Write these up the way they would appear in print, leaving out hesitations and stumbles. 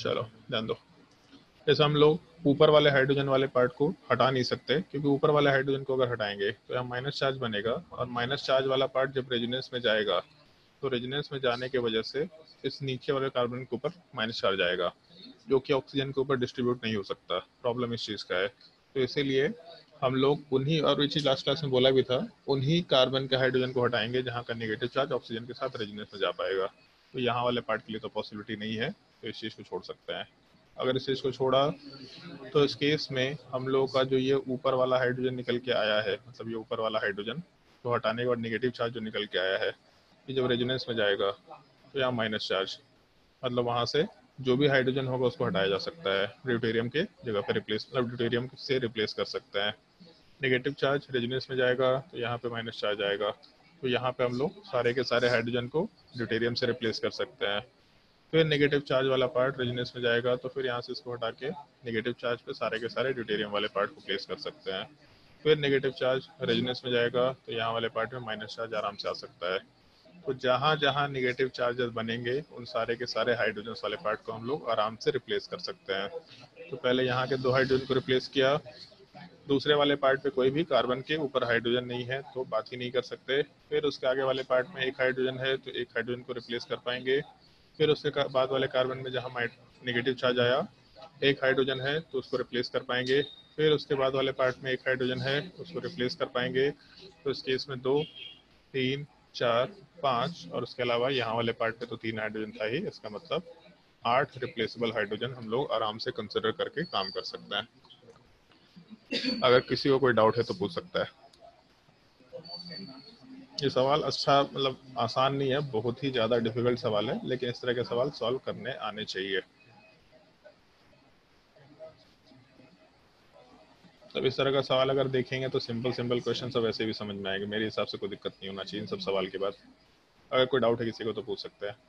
चलो ध्यान दो। जैसे हम लोग ऊपर वाले हाइड्रोजन वाले पार्ट को हटा नहीं सकते, क्योंकि ऊपर वाले हाइड्रोजन को अगर हटाएंगे तो यहाँ माइनस चार्ज बनेगा, और माइनस चार्ज वाला पार्ट जब रेजोनेंस में जाएगा तो रेजोनेंस में जाने की वजह से इस नीचे वाले कार्बन के ऊपर माइनस चार्ज आएगा, जो कि ऑक्सीजन के ऊपर डिस्ट्रीब्यूट नहीं हो सकता। प्रॉब्लम इस चीज़ का है। तो इसीलिए हम लोग उन्हीं, और ये चीज़ लास्ट क्लास में बोला भी था, उन्हीं कार्बन के हाइड्रोजन को हटाएंगे जहाँ का नेगेटिव चार्ज ऑक्सीजन के साथ रेजोनेंस में जा पाएगा। तो यहाँ वाले पार्ट के लिए तो पॉसिबिलिटी नहीं है, तो इस चीज़ को छोड़ सकते हैं। अगर इस चीज़ को छोड़ा तो इस केस में हम लोगों का जो ये ऊपर वाला हाइड्रोजन निकल के आया है, मतलब ये ऊपर वाला हाइड्रोजन तो हटाने के बाद नेगेटिव चार्ज जो निकल के आया है, ये जब रेजोनेंस में जाएगा तो यहाँ माइनस चार्ज, मतलब वहाँ से जो भी हाइड्रोजन होगा उसको हटाया जा सकता है, ड्यूटेरियम के जगह पे रिप्लेस, मतलब ड्यूटेरियम से रिप्लेस कर सकते हैं। नेगेटिव चार्ज रेजोनेंस में जाएगा तो यहाँ पे माइनस चार्ज आएगा, तो यहाँ पे हम लोग सारे के सारे हाइड्रोजन को ड्यूटेरियम से रिप्लेस कर सकते हैं। फिर नेगेटिव चार्ज वाला पार्ट रेजोनेंस में जाएगा तो फिर यहाँ से इसको हटा के नेगेटिव चार्ज पे सारे के सारे ड्यूटेरियम वाले पार्ट को प्लेस कर सकते हैं। फिर नेगेटिव चार्ज रेजोनेंस में जाएगा तो यहाँ वाले पार्ट में माइनस चार्ज आराम से आ सकता है। तो जहाँ जहाँ निगेटिव चार्जेस बनेंगे उन सारे के सारे हाइड्रोजन वाले पार्ट को हम लोग आराम से रिप्लेस कर सकते हैं। तो पहले यहाँ के 2 हाइड्रोजन को रिप्लेस किया, दूसरे वाले पार्ट पे कोई भी कार्बन के ऊपर हाइड्रोजन नहीं है तो बात ही नहीं कर सकते। फिर उसके आगे वाले पार्ट में एक हाइड्रोजन है तो एक हाइड्रोजन को रिप्लेस कर पाएंगे। फिर उसके बाद वाले कार्बन में जहाँ नेगेटिव चार्ज आया, एक हाइड्रोजन है तो उसको रिप्लेस कर पाएंगे। फिर उसके बाद वाले पार्ट में एक हाइड्रोजन है उसको रिप्लेस कर पाएंगे। तो इस केस में 2, 3, 4, 5, और उसके अलावा यहाँ वाले पार्ट पे तो 3 हाइड्रोजन था ही, इसका मतलब 8 रिप्लेसेबल हाइड्रोजन हम लोग आराम से कंसिडर करके काम कर सकते हैं। अगर किसी को कोई डाउट है तो पूछ सकता है। ये सवाल अच्छा, मतलब आसान नहीं है, बहुत ही ज़्यादा डिफिकल्ट सवाल है, लेकिन इस तरह के सवाल सॉल्व करने आने चाहिए। तब इस तरह का सवाल अगर देखेंगे तो सिंपल सिंपल क्वेश्चन सब ऐसे भी समझ में आएंगे। मेरे हिसाब से कोई दिक्कत नहीं होना चाहिए इन सब सवाल के बाद। अगर कोई डाउट है किसी को तो पूछ सकते हैं।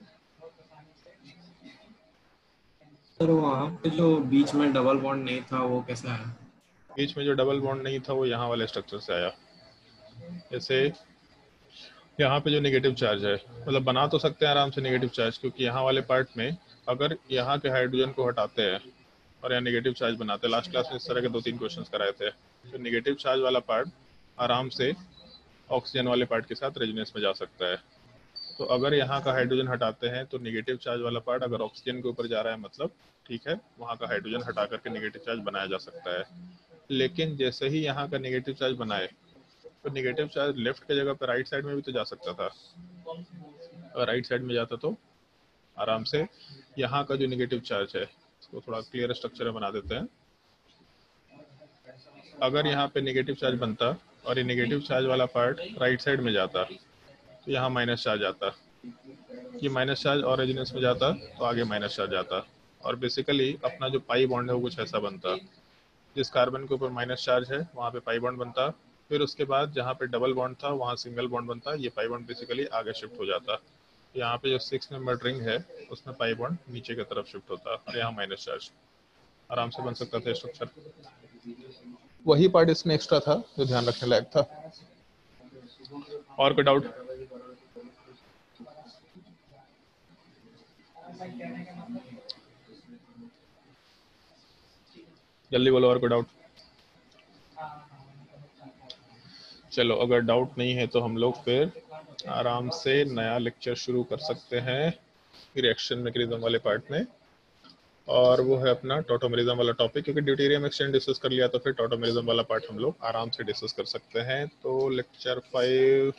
सर वहाँ पे जो बीच में डबल बॉन्ड नहीं था वो कैसे आया? बीच में जो डबल बॉन्ड नहीं था वो यहाँ वाले स्ट्रक्चर से आया। जैसे यहाँ पे जो नेगेटिव चार्ज है, मतलब बना तो सकते हैं आराम से नेगेटिव चार्ज, क्योंकि यहाँ वाले पार्ट में अगर यहाँ के हाइड्रोजन को हटाते हैं और यहाँ नेगेटिव चार्ज बनाते हैं, लास्ट क्लास में इस तरह के 2-3 क्वेश्चंस कराए थे, तो नेगेटिव चार्ज वाला पार्ट आराम से ऑक्सीजन वाले पार्ट के साथ रेजोनेंस में जा सकता है। तो अगर यहाँ का हाइड्रोजन हटाते हैं तो नेगेटिव चार्ज वाला पार्ट अगर ऑक्सीजन के ऊपर जा रहा है, मतलब ठीक है, वहाँ का हाइड्रोजन हटा करके नेगेटिव चार्ज बनाया जा सकता है। लेकिन जैसे ही यहाँ का नेगेटिव चार्ज बनाए तो नेगेटिव चार्ज लेफ्ट की जगह पर राइट साइड में भी तो जा सकता था। अगर राइट साइड में जाता तो आराम से यहाँ का जो नेगेटिव चार्ज है, इसको थोड़ा क्लियर स्ट्रक्चर में बना देते हैं। अगर यहाँ पे नेगेटिव चार्ज बनता और ये नेगेटिव चार्ज वाला पार्ट राइट साइड में जाता तो यहाँ माइनस चार्ज आता, ये माइनस चार्ज और रेजोनेंस में जाता तो आगे माइनस चार्ज आता, और बेसिकली अपना जो पाई बॉन्ड है वो कुछ ऐसा बनता। जिस कार्बन के ऊपर माइनस चार्ज है वहाँ पे पाई बॉन्ड बनता, फिर उसके बाद जहाँ पे डबल बॉन्ड था वहाँ सिंगल बॉन्ड बनता, ये पाई बॉन्ड बेसिकली आगे शिफ्ट हो जाता। यहाँ पे जो 6 नंबर रिंग है उसमें पाई बॉन्ड नीचे की तरफ शिफ्ट होता और यहाँ माइनस चार्ज आराम से बन सकता था स्ट्रक्चर। वही पार्ट इसमें एक्स्ट्रा था जो ध्यान रखने लायक था। और कोई डाउट? जल्दी बोलो, और कोई डाउट? चलो अगर डाउट नहीं है तो हम लोग फिर आराम से नया लेक्चर शुरू कर सकते हैं रिएक्शन मैकेनिज्म वाले पार्ट में, और वो है अपना टॉटोमेरिज्म वाला टॉपिक। क्योंकि ड्यूटेरियम एक्सचेंज डिस्कस कर लिया तो फिर टॉटोमेरिज्म वाला पार्ट हम लोग आराम से डिस्कस कर सकते हैं। तो लेक्चर 5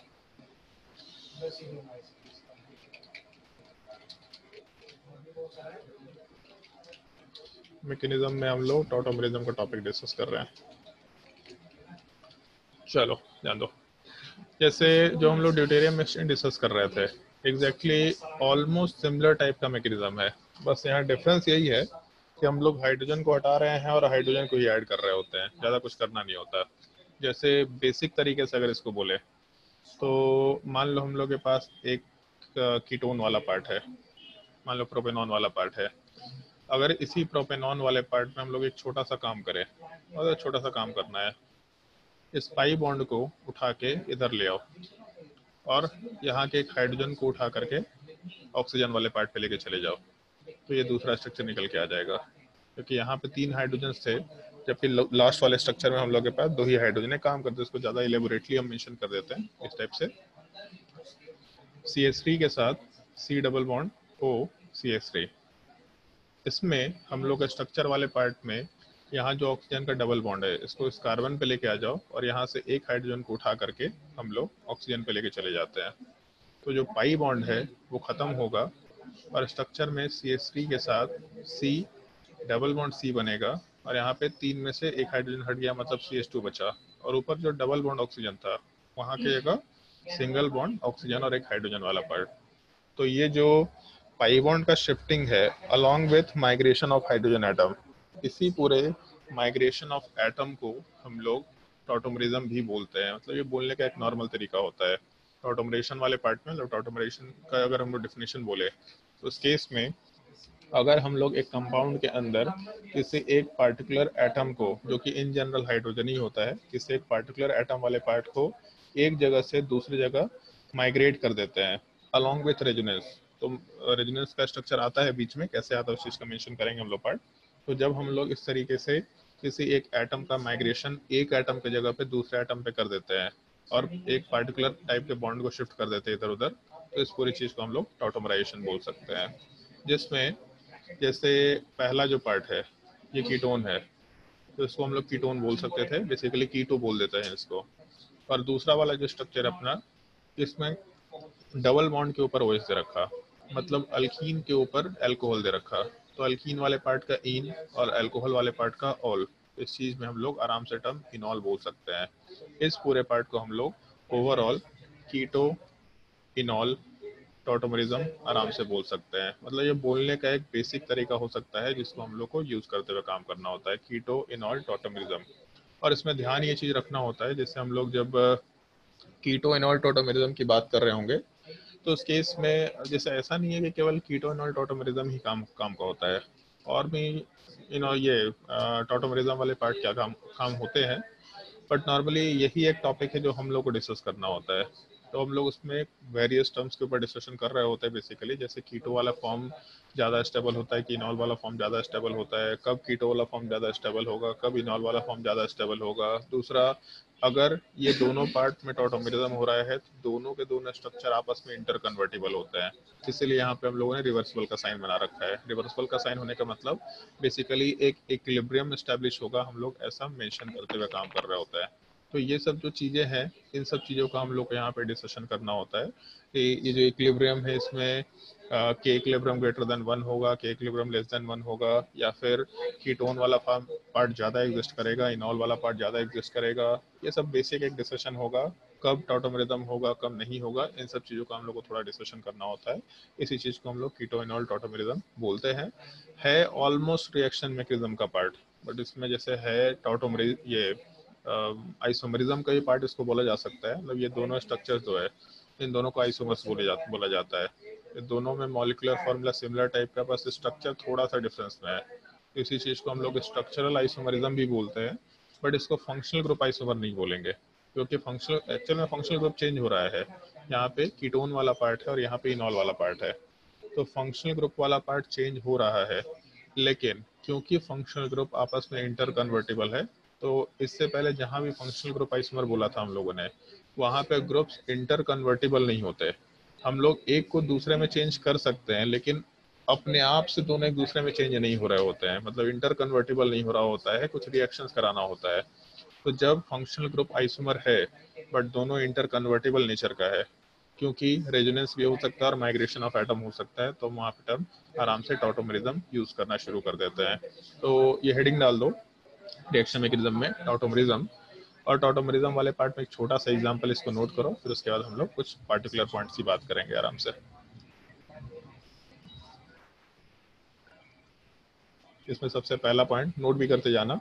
मैकेनिज्म में हम लोग टॉटोमेरिज्म का टॉपिक डिस्कस कर रहे हैं। चलो ध्यान दो। जैसे जो हम लोग ड्यूटेरियम एक्सचेंज डिस्कस कर रहे थे, एग्जैक्टली ऑलमोस्ट सिमिलर टाइप का मैकेनिज्म है। बस यहाँ डिफरेंस यही है कि हम लोग हाइड्रोजन को हटा रहे हैं और हाइड्रोजन को ही ऐड कर रहे होते हैं, ज़्यादा कुछ करना नहीं होता। जैसे बेसिक तरीके से अगर इसको बोले तो मान लो हम लोग के पास एक कीटोन वाला पार्ट है, मान लो प्रोपेनॉन वाला पार्ट है। अगर इसी प्रोपेनॉन वाले पार्ट में हम लोग एक छोटा सा काम करें, मतलब छोटा सा काम करना है, इस पाई बॉन्ड को उठा के इधर ले आओ और यहाँ के एक हाइड्रोजन को उठा करके ऑक्सीजन वाले पार्ट पे लेके चले जाओ। तो ये दूसरा स्ट्रक्चर निकल के आ जाएगा, क्योंकि यहाँ पे 3 हाइड्रोजन थे, जबकि लास्ट वाले स्ट्रक्चर में हम लोग के पास 2 ही हाइड्रोजन है। काम करते हैं इसको ज़्यादा इलेबोरेटली हम मेंशन कर देते हैं इस टाइप से। CH3 के साथ C double bond O CH3। इसमें हम लोग स्ट्रक्चर वाले पार्ट में यहाँ जो ऑक्सीजन का डबल बॉन्ड है, इसको इस कार्बन पे लेके आ जाओ और यहाँ से एक हाइड्रोजन को उठा करके हम लोग ऑक्सीजन पे लेके चले जाते हैं। तो जो पाई बॉन्ड है वो खत्म होगा और स्ट्रक्चर में CH3 के साथ C डबल बॉन्ड C बनेगा और यहाँ पे 3 में से एक हाइड्रोजन हट गया, मतलब CH2 बचा। और ऊपर जो डबल बॉन्ड ऑक्सीजन था वहाँ की जगह सिंगल बॉन्ड ऑक्सीजन और एक हाइड्रोजन वाला पार्ट। तो ये जो पाई बॉन्ड का शिफ्टिंग है along with migration of hydrogen atom, इसी पूरे माइग्रेशन ऑफ एटम को हम लोग टॉटोमरिज्म भी बोलते हैं। मतलब ये बोलने का एक नॉर्मल तरीका होता है। टॉटोमरेशन वाले पार्ट में, मतलब टॉटोमरेशन का अगर हम लोग डिफिनेशन बोले तो उस केस में अगर हम लोग एक कंपाउंड के अंदर किसी एक पार्टिकुलर एटम को, जो कि इन जनरल हाइड्रोजन ही होता है, किसी एक पार्टिकुलर एटम वाले पार्ट को एक जगह से दूसरी जगह माइग्रेट कर देते हैं अलोंग विथ रेजोनेंस। तो रेजोनेंस का स्ट्रक्चर आता है बीच में, कैसे आता है उस चीज का मेंशन करेंगे हम लोग पार्ट। तो जब हम लोग इस तरीके से किसी एक एटम का माइग्रेशन एक एटम की जगह पे दूसरे एटम पे कर देते हैं और एक पार्टिकुलर टाइप के बॉन्ड को शिफ्ट कर देते हैं इधर उधर, तो इस पूरी चीज को हम लोग टॉटोमराइजेशन बोल सकते हैं। जिसमें जैसे पहला जो पार्ट है ये कीटोन है, तो इसको हम लोग कीटोन बोल सकते थे, बेसिकली कीटो बोल देते हैं इसको। और दूसरा वाला जो स्ट्रक्चर अपना, इसमें डबल बॉन्ड के ऊपर OH दे रखा, मतलब अल्कीन के ऊपर अल्कोहल दे रखा। तो अल्कीन वाले पार्ट का इन और अल्कोहल वाले पार्ट का ऑल, इस चीज में हम लोग आराम से टर्म इनॉल बोल सकते हैं। इस पूरे पार्ट को हम लोग ओवरऑल कीटो इनॉल टॉटोमरिज्म आराम से बोल सकते हैं। मतलब ये बोलने का एक बेसिक तरीका हो सकता है जिसको हम लोग को यूज करते हुए काम करना होता है, कीटो इनॉल टॉटोमरिज्म। और इसमें ध्यान ये चीज रखना होता है, जैसे हम लोग जब कीटो इनॉल टॉटोमरिज्म की बात कर रहे होंगे तो उस केस में जैसे ऐसा नहीं है कि केवल कीटो इनॉल टॉटोमरिज्म ही काम काम का होता है, और भी ये टॉटोमरिज्म वाले पार्ट क्या काम काम होते हैं। बट नॉर्मली यही एक टॉपिक है जो हम लोग को डिस्कस करना होता है। तो हम लोग उसमें वेरियस टर्म्स के ऊपर डिस्कशन कर रहे होते हैं बेसिकली, जैसे कीटो वाला फॉर्म ज़्यादा स्टेबल होता है कि इनॉल वाला फॉर्म ज़्यादा स्टेबल होता है, कब कीटो वाला फॉर्म ज़्यादा स्टेबल होगा, कब इनॉल वाला फॉर्म ज़्यादा स्टेबल होगा। दूसरा, अगर ये दोनों पार्ट में टॉटोमरिज्म हो रहा है तो दोनों के दोनों स्ट्रक्चर आपस में इंटर कन्वर्टिबल होते हैं। इसीलिए यहाँ पे हम लोगों ने रिवर्सिबल का साइन बना रखा है। रिवर्सिबल का साइन होने का मतलब बेसिकली एक इक्विलिब्रियम एस्टेब्लिश होगा, हम लोग ऐसा मेंशन करते हुए काम कर रहा होता है। तो ये सब जो चीज़ें हैं, इन सब चीज़ों का हम लोग को यहाँ पे डिस्कशन करना होता है कि ये जो इक्विलिब्रियम है इसमें के इक्विलिब्रियम ग्रेटर देन 1 होगा, के इक्विलिब्रियम लेस देन 1 होगा, या फिर कीटोन वाला पार्ट ज़्यादा एग्जिस्ट करेगा, इनॉल वाला पार्ट ज़्यादा एग्जिस्ट करेगा। ये सब बेसिक एक डिस्कशन होगा, कब टॉटोमरिज्म होगा कब नहीं होगा, इन सब चीज़ों का हम लोग को थोड़ा डिस्कशन करना होता है। इसी चीज़ को हम लोग कीटो इनॉल टॉटोमरिज्म बोलते हैं। है ऑलमोस्ट रिएक्शन मैकेनिज्म का पार्ट, बट इसमें जैसे है टॉटोमरिज ये आइसोमरिज्म का ही पार्ट इसको बोला जा सकता है। मतलब ये दोनों स्ट्रक्चर जो है इन दोनों को आइसोमर्स बोला जाता है। ये दोनों में मॉलिक्यूलर फार्मूला सिमिलर टाइप का, बस स्ट्रक्चर थोड़ा सा डिफरेंस में है। इसी चीज को हम लोग स्ट्रक्चरल आइसोमरिज्म भी बोलते हैं, बट इसको फंक्शनल ग्रुप आइसोमर नहीं बोलेंगे, क्योंकि फंक्शनल एक्चुअल में फंक्शनल ग्रुप चेंज हो रहा है। यहाँ पे कीटोन वाला पार्ट है और यहाँ पे इनॉल वाला पार्ट है, तो फंक्शनल ग्रुप वाला पार्ट चेंज हो रहा है। लेकिन क्योंकि फंक्शनल ग्रुप आपस में इंटर कन्वर्टेबल है, तो इससे पहले जहां भी फंक्शनल ग्रुप आइसोमर बोला था हम लोगों ने, वहां पे ग्रुप्स इंटर कन्वर्टेबल नहीं होते। हम लोग एक को दूसरे में चेंज कर सकते हैं, लेकिन अपने आप से दोनों एक दूसरे में चेंज नहीं हो रहे होते हैं, मतलब इंटर कन्वर्टेबल नहीं हो रहा होता है, कुछ रिएक्शंस कराना होता है। तो जब फंक्शनल ग्रुप आइसोमर है बट दोनों इंटर कन्वर्टेबल नेचर का है, क्योंकि रेजोनेंस भी हो सकता है और माइग्रेशन ऑफ एटम हो सकता है, तो वहाँ पे टर्म आराम से टॉटोमरिज्म यूज करना शुरू कर देते हैं। तो ये हेडिंग डाल दो रिएक्शन मैकेनिज्म में टॉटोमरिज्म। और टॉटोमरिज्म वाले पार्ट में एक छोटा सा एग्जांपल इसको नोट करो, फिर उसके बाद हम लोग कुछ पार्टिकुलर पॉइंट्स की बात करेंगे आराम से। इसमें सबसे पहला पॉइंट नोट भी करते जाना।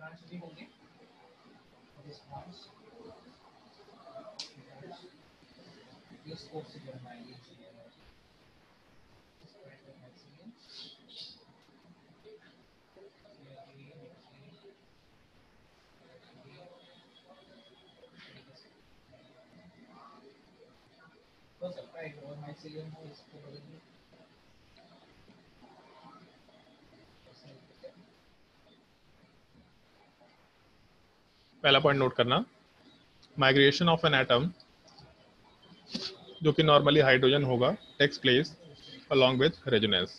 पहला पॉइंट नोट करना, माइग्रेशन ऑफ एन एटम जो कि नॉर्मली हाइड्रोजन होगा takes place along with resonance.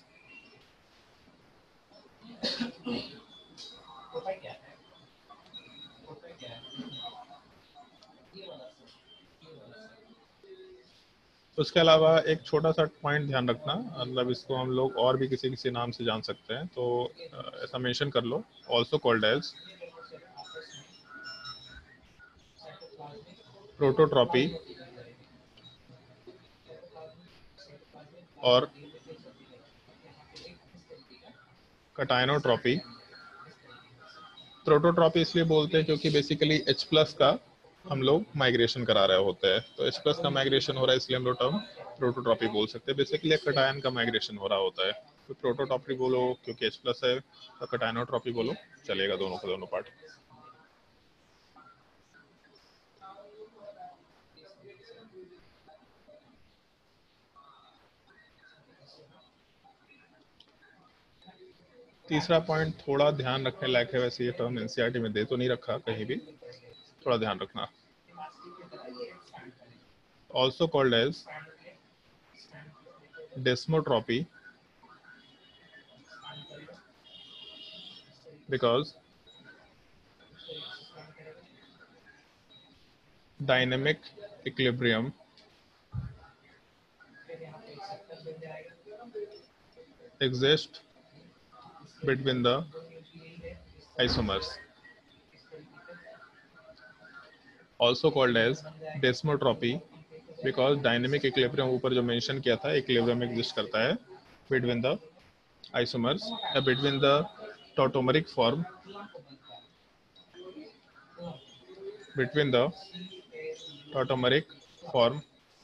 उसके अलावा एक छोटा सा पॉइंट ध्यान रखना, मतलब इसको हम लोग और भी किसी किसी नाम से जान सकते हैं, तो ऐसा मेंशन कर लो, ऑल्सो कॉल्ड एज प्रोटोट्रॉपी और कटायनोट्रॉपी। प्रोटोट्रॉपी इसलिए बोलते हैं क्योंकि बेसिकली H+ का हम लोग माइग्रेशन करा रहे होते हैं, तो H+ का माइग्रेशन हो रहा है इसलिए हम लोग टर्म प्रोटोट्रॉपी बोल सकते हैं। बेसिकली कटायन का माइग्रेशन हो रहा होता है, तो प्रोटोट्रॉपी बोलो क्योंकि H+ है, तो कटायनोट्रॉपी बोलो, चलेगा दोनों का दोनों पार्ट। तीसरा पॉइंट थोड़ा ध्यान रखने लायक है, वैसे ये टर्म एनसीईआरटी में दे तो नहीं रखा कहीं भी, थोड़ा ध्यान रखना। Also called as desmotropy because dynamic equilibrium exists between the isomers. Also called as desmotropy because dynamic equilibrium ऊपर जो मेंशन किया था, equilibrium exist करता है between the isomers, between the tautomeric form, between the tautomeric form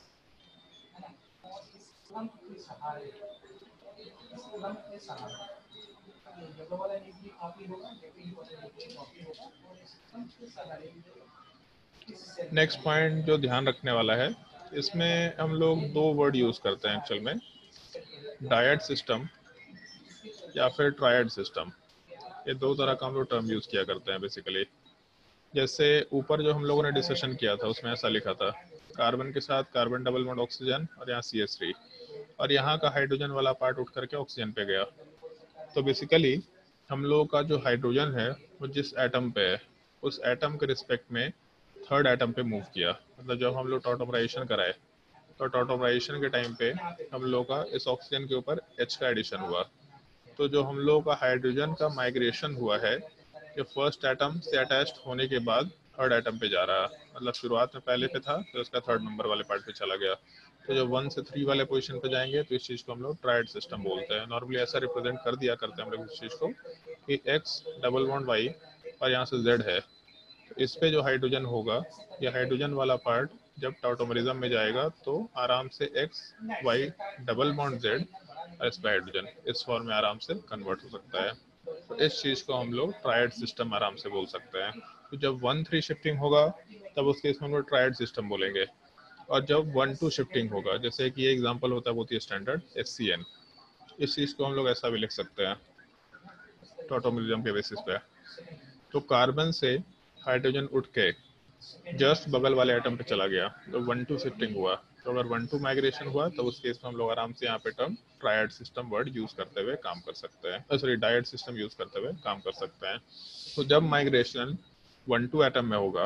next point जो ध्यान रखने वाला है, इसमें हम लोग दो वर्ड यूज करते हैं एक्चुअल में, डायड सिस्टम या फिर ट्रायड सिस्टम। ये दो तरह का हम लोग टर्म यूज किया करते हैं बेसिकली। जैसे ऊपर जो हम लोगों ने डिस्कशन किया था उसमें ऐसा लिखा था, कार्बन के साथ कार्बन डबल बॉन्ड ऑक्सीजन और यहाँ CH3, और यहाँ का हाइड्रोजन वाला पार्ट उठ करके ऑक्सीजन पे गया। तो बेसिकली हम लोगों का जो हाइड्रोजन है वो जिस एटम पे है उस एटम के रिस्पेक्ट में थर्ड एटम पे मूव किया। मतलब जब हम लोग टॉटोमराइजेशन कराए तो टॉटोमराइजेशन के टाइम पे हम लोग का इस ऑक्सीजन के ऊपर H का एडिशन हुआ। तो जो हम लोग का हाइड्रोजन का माइग्रेशन हुआ है, ये फर्स्ट एटम से अटैच्ड होने के बाद थर्ड एटम पे जा रहा है। मतलब शुरुआत में पहले पे था, फिर उसका थर्ड नंबर वाले पार्ट पे चला गया। तो जब 1 से 3 वाले पोजीशन पे जाएंगे तो इस चीज को हम लोग ट्रायड सिस्टम बोलते हैं। नॉर्मली ऐसा रिप्रेजेंट कर दिया करते हैं हम लोग इस चीज को कि X डबल बॉन्ड Y और यहाँ से Z है, तो इस पे जो हाइड्रोजन होगा, ये हाइड्रोजन वाला पार्ट जब टॉटोमरिज्म में जाएगा तो आराम से X Y double bond Z और इस पे हाइड्रोजन इस फॉर्म में आराम से कन्वर्ट हो सकता है। तो इस चीज को हम लोग ट्रायड सिस्टम आराम से बोल सकते हैं। तो जब 1-3 शिफ्टिंग होगा तब उस केस में हम लोग ट्रायड सिस्टम बोलेंगे, और जब 1-2 शिफ्टिंग होगा, जैसे कि ये एग्जांपल होता है बहुत ही स्टैंडर्ड HCN, इस चीज को हम लोग ऐसा भी लिख सकते हैं टॉटोमरिज्म के बेसिस पे। तो कार्बन से हाइड्रोजन उठ के जस्ट बगल वाले एटम पे चला गया, तो 1-2 शिफ्टिंग हुआ। तो अगर 1-2 माइग्रेशन हुआ तो उस केस में हम लोग आराम से यहाँ पे term triad system word use करते हुए काम कर सकते हैं, सॉरी डायड सिस्टम यूज करते हुए काम कर सकते हैं। तो जब माइग्रेशन 1-2 एटम में होगा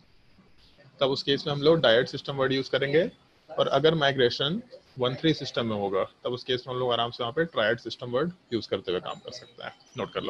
तब उस केस में हम लोग डायड सिस्टम वर्ड यूज करेंगे, और अगर माइग्रेशन 1-3 सिस्टम में होगा तब उस केस में हम लोग आराम से वहाँ पे ट्रायड सिस्टम वर्ड यूज करते हुए काम कर सकते हैं। नोट कर लो।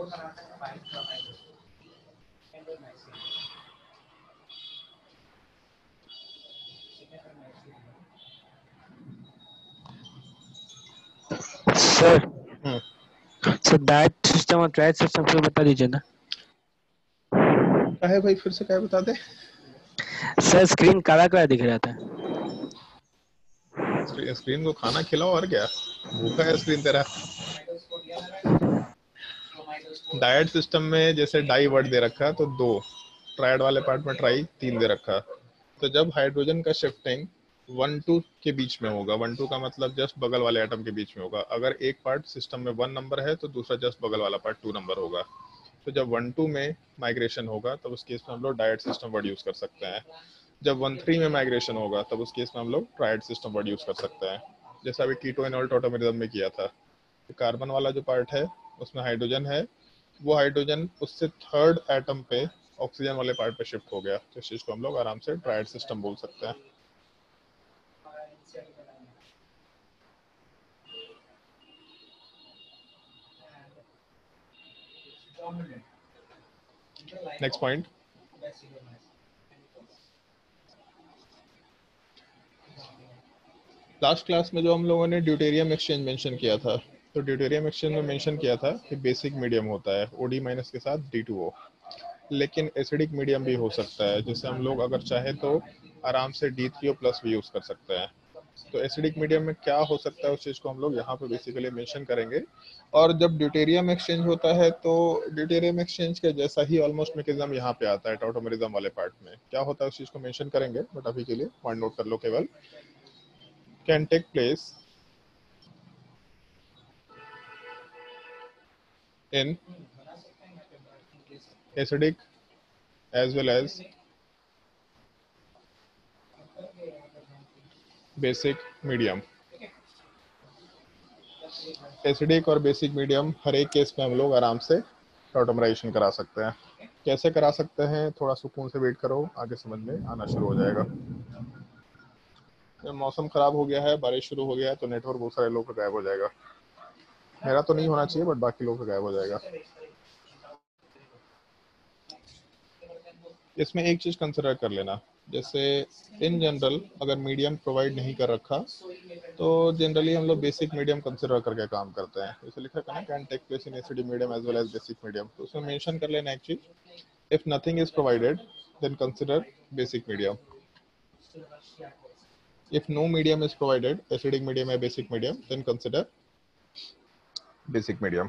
सर सर डायट सिस्टम और ट्रायड सिस्टम फिर बता दीजिए ना। क्या है भाई, फिर से क्या बता दे। सर स्क्रीन काला काला दिख रहा था। स्क्रीन को खाना खिलाओ और क्या, भूखा है स्क्रीन तेरा। डायट सिस्टम में जैसे डाई वर्ड दे रखा तो 2, ट्रायड वाले पार्ट में ट्राई 3 दे रखा। तो जब हाइड्रोजन का शिफ्टिंग 1-2 के बीच में होगा, 1-2 का मतलब जस्ट बगल वाले एटम के बीच में होगा। अगर एक पार्ट सिस्टम में 1 नंबर है तो दूसरा जस्ट बगल वाला पार्ट 2 नंबर होगा। तो जब 1-2 में माइग्रेशन होगा तब उस केस में हम लोग डायट सिस्टम वर्ड यूज कर सकते हैं। जब 1-3 में माइग्रेशन होगा तब उस केस में हम लोग ट्रायड सिस्टम वर्ड यूज कर सकते हैं, जैसा अभी कीटो एनॉल टॉटोमेरिज्म में किया था। कार्बन वाला जो पार्ट है उसमें हाइड्रोजन है, वो हाइड्रोजन उससे थर्ड एटम पे ऑक्सीजन वाले पार्ट पे शिफ्ट हो गया, तो इस चीज को हम लोग आराम से ट्रायड सिस्टम बोल सकते हैं। नेक्स्ट पॉइंट, लास्ट क्लास में जो हम लोगों ने ड्यूटेरियम एक्सचेंज मेंशन किया था, तो ड्यूटेरियम एक्सचेंज में मेंशन किया था कि बेसिक मीडियम होता है OD माइनस के साथ D2O, लेकिन एसिडिक मीडियम भी हो सकता है, जिसे हम लोग अगर चाहे तो आराम से D3O प्लस भी यूज कर सकते हैं। तो एसिडिक मीडियम में क्या हो सकता है उस चीज को हम लोग यहाँ पे बेसिकली मेंशन करेंगे। और जब ड्यूटेरियम एक्सचेंज होता है तो ड्यूटेरियम एक्सचेंज के जैसा ही ऑलमोस्ट मैकेनिज्म यहाँ पे आता है टॉटोमेरिज्म वाले पार्ट में। क्या होता है उस चीज को मेंशन करेंगे, बट अभी के लिए पॉइंट नोट कर लो केवल। Can take place in acidic as well as basic medium। Acidic और बेसिक मीडियम हर एक केस में हम लोग आराम से टॉटोमराइजेशन करा सकते हैं। कैसे करा सकते हैं, थोड़ा सुकून से वेट करो, आगे समझ में आना शुरू हो जाएगा। मौसम खराब हो गया है, बारिश शुरू हो गया है, तो नेटवर्क बहुत सारे लोग का गायब हो जाएगा। मेरा तो नहीं होना चाहिए बट बाकी लोग का गायब हो जाएगा। इसमें एक चीज कंसिडर कर लेना, जैसे इन जनरल अगर मीडियम प्रोवाइड नहीं कर रखा तो जनरली हम लोग बेसिक मीडियम कंसिडर करके काम करते हैं। जैसे लिखा है ना, can take place in acidic medium as well as basic medium, तो उसमें मेंशन कर लेना एक चीज, if nothing is provided then consider basic medium. If no medium is provided, acidic medium या basic medium, then consider basic medium.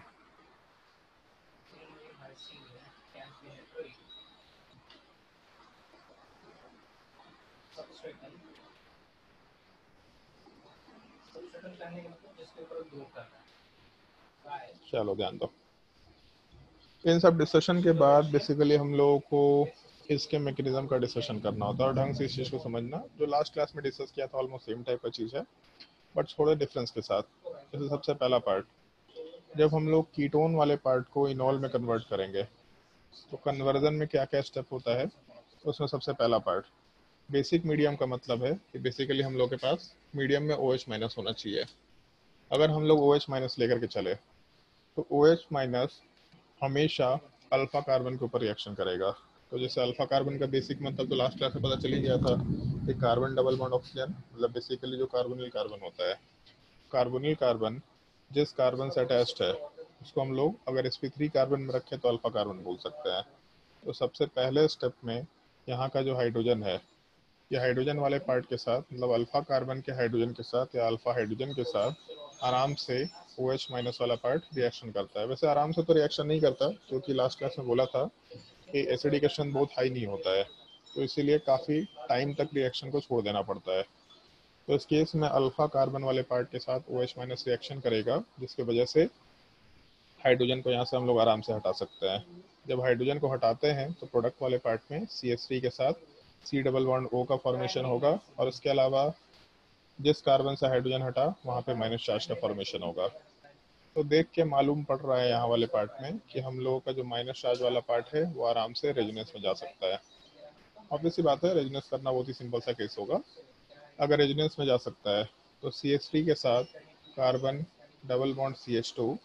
चलो ध्यान दो। इन सब डिस्कशन के बाद बेसिकली हम लोगों को इसके मैकेनिज्म का डिस्कशन करना होता है और ढंग से इस चीज़ को समझना। जो लास्ट क्लास में डिस्कस किया था ऑलमोस्ट सेम टाइप का चीज़ है, बट थोड़े डिफरेंस के साथ। जैसे सबसे पहला पार्ट, जब हम लोग कीटोन वाले पार्ट को इनॉल में कन्वर्ट करेंगे तो कन्वर्जन में क्या क्या स्टेप होता है। उसमें सबसे पहला पार्ट बेसिक मीडियम का मतलब है कि बेसिकली हम लोग के पास मीडियम में OH माइनस होना चाहिए। अगर हम लोग OH माइनस लेकर के चले तो OH माइनस हमेशा अल्फा कार्बन के ऊपर रिएक्शन करेगा। तो जैसे अल्फा कार्बन का बेसिक मतलब तो लास्ट क्लास में पता चल ही गया था कि कार्बन डबल बॉन्ड ऑक्सीजन, मतलब बेसिकली जो कार्बोनिल कार्बन होता है। कार्बोनिल कार्बन जिस कार्बन से अटैच्ड है उसको हम लोग अगर sp3 कार्बन में रखें तो अल्फा कार्बन बोल सकते हैं। तो सबसे पहले स्टेप में यहाँ का जो हाइड्रोजन है, ये हाइड्रोजन वाले पार्ट के साथ, मतलब अल्फा कार्बन के हाइड्रोजन के साथ या अल्फा हाइड्रोजन के साथ आराम से OH माइनस वाला पार्ट रिएक्शन करता है। वैसे आराम से तो रिएक्शन नहीं करता, क्योंकि लास्ट क्लास में बोला था कि एसिडिकेशन बहुत हाई नहीं होता है, तो इसीलिए काफ़ी टाइम तक रिएक्शन को छोड़ देना पड़ता है। तो इस केस में अल्फा कार्बन वाले पार्ट के साथ OH माइनस रिएक्शन करेगा, जिसकी वजह से हाइड्रोजन को यहाँ से हम लोग आराम से हटा सकते हैं। जब हाइड्रोजन को हटाते हैं तो प्रोडक्ट वाले पार्ट में CH3 के साथ C डबल बॉन्ड O का फॉर्मेशन होगा, और इसके अलावा जिस कार्बन से हाइड्रोजन हटा वहाँ पे माइनस चार्ज का फॉर्मेशन होगा। तो देख के मालूम पड़ रहा है यहाँ वाले पार्ट में कि हम लोगों का जो माइनस चार्ज वाला पार्ट है वो आराम से रेजोनेंस में जा सकता है। ऑब्वियस सी बात है, रेजोनेंस करना बहुत ही सिंपल सा केस होगा। अगर रेजोनेंस में जा सकता है तो CH3 के साथ कार्बन डबल बॉन्ड CH2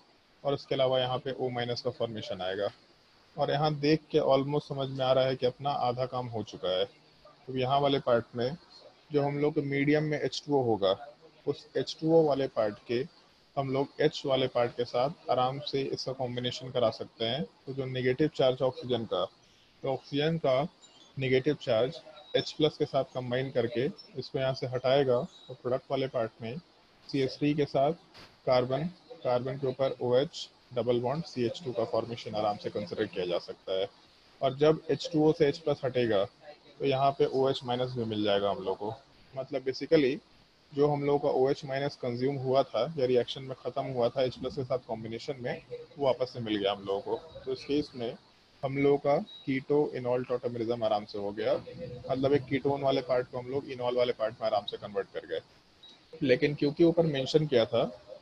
और उसके अलावा यहाँ पे O माइनस का फॉर्मेशन आएगा। और यहाँ देख के ऑलमोस्ट समझ में आ रहा है कि अपना आधा काम हो चुका है। तो यहाँ वाले पार्ट में जो हम लोग मीडियम में H2O होगा, उस H2O वाले पार्ट के हम लोग H वाले पार्ट के साथ आराम से इसका कॉम्बिनेशन करा सकते हैं। तो जो नेगेटिव चार्ज ऑक्सीजन का, तो ऑक्सीजन का नेगेटिव चार्ज H प्लस के साथ कंबाइन करके इसको यहाँ से हटाएगा, तो प्रोडक्ट वाले पार्ट में CH3 के साथ कार्बन, कार्बन के ऊपर OH डबल बॉन्ड CH2 का फॉर्मेशन आराम से कंसिडर किया जा सकता है। और जब H2O से H प्लस हटेगा तो यहाँ पे OH माइनस भी मिल जाएगा हम लोग को। मतलब बेसिकली जो हम लोगों का OH माइनस कंज्यूम हुआ था या रिएक्शन में ख़त्म हुआ था H प्लस के साथ कॉम्बिनेशन में, वो वापस से मिल गया हम लोगों को। तो इस केस में हम लोगों का कीटो इनॉल टॉटोमेरिज्म आराम से हो गया। मतलब एक कीटोन वाले पार्ट को हम लोग इनॉल वाले पार्ट में आराम से कन्वर्ट कर गए। लेकिन क्योंकि ऊपर मेंशन किया था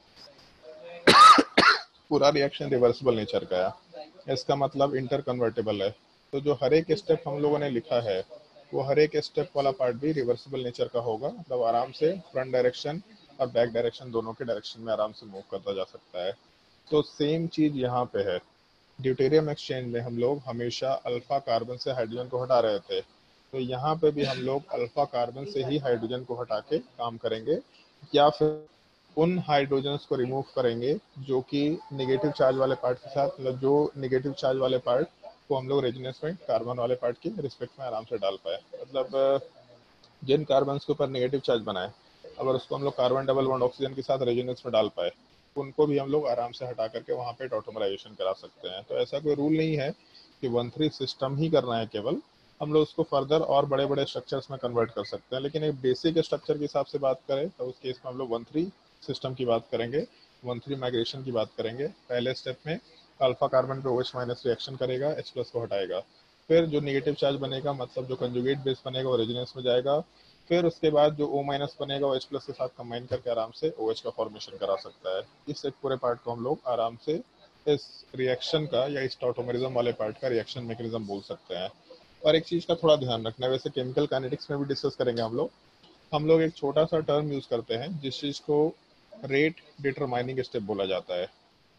पूरा रिएक्शन रिवर्सिबल नेचर का है, इसका मतलब इंटर कन्वर्टेबल है, तो जो हर एक स्टेप हम लोगों ने लिखा है वो हर एक स्टेप वाला पार्ट भी रिवर्सिबल नेचर का होगा। मतलब आराम से फ्रंट डायरेक्शन और बैक डायरेक्शन दोनों के डायरेक्शन में आराम से मूव करता जा सकता है। तो सेम चीज यहाँ पे है। ड्यूटेरियम एक्सचेंज में हम लोग हमेशा अल्फा कार्बन से हाइड्रोजन को हटा रहे थे, तो यहाँ पे भी हम लोग अल्फा कार्बन से ही हाइड्रोजन को हटा के काम करेंगे, या फिर उन हाइड्रोजन्स को रिमूव करेंगे जो कि नेगेटिव चार्ज वाले पार्ट के साथ, मतलब जो नेगेटिव चार्ज वाले पार्ट को हम लोग रेजोनेंस में कार्बन वाले पार्ट के रिस्पेक्ट में आराम से डाल पाए। मतलब जिन कार्बन के ऊपर नेगेटिव चार्ज बनाए, अगर उसको हम लोग कार्बन डबल बॉन्ड ऑक्सीजन के साथ रेजोनेंस में डाल पाए, उनको भी हम लोग आराम से हटा करके वहाँ पे टॉटोमराइजेशन करा सकते हैं। तो ऐसा कोई रूल नहीं है कि 1,3 सिस्टम ही करना है केवल, हम लोग उसको फर्दर और बड़े बड़े स्ट्रक्चर्स में कन्वर्ट कर सकते हैं। लेकिन एक बेसिक स्ट्रक्चर के हिसाब से बात करें तो उस केस में हम लोग 1,3 सिस्टम की बात करेंगे, 1,3 माइग्रेशन की बात करेंगे। पहले स्टेप में अल्फा कार्बन पे OH माइनस रिएक्शन करेगा, H प्लस को हटाएगा, फिर जो नेगेटिव चार्ज बनेगा, मतलब जो कंजुगेट बेस बनेगा, वो रेजोनेंस में जाएगा, फिर उसके बाद जो O माइनस बनेगा वो H प्लस के साथ कंबाइन करके आराम से OH का फॉर्मेशन करा सकता है। इस एक पूरे पार्ट को हम लोग आराम से इस रिएक्शन का या इस टॉटोमेरिज्म वाले पार्ट का रिएक्शन मैकेनिज्म बोल सकते हैं। और एक चीज का थोड़ा ध्यान रखना है, वैसे केमिकल काइनेटिक्स में भी डिस्कस करेंगे हम लोग एक छोटा सा टर्म यूज करते हैं जिस चीज को रेट डिटरमाइनिंग स्टेप बोला जाता है।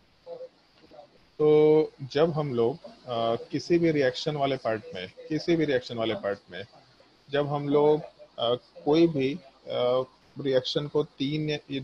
तो जब हम लोग किसी भी रिएक्शन वाले पार्ट में जब हम लोग कोई भी रिएक्शन को तीन या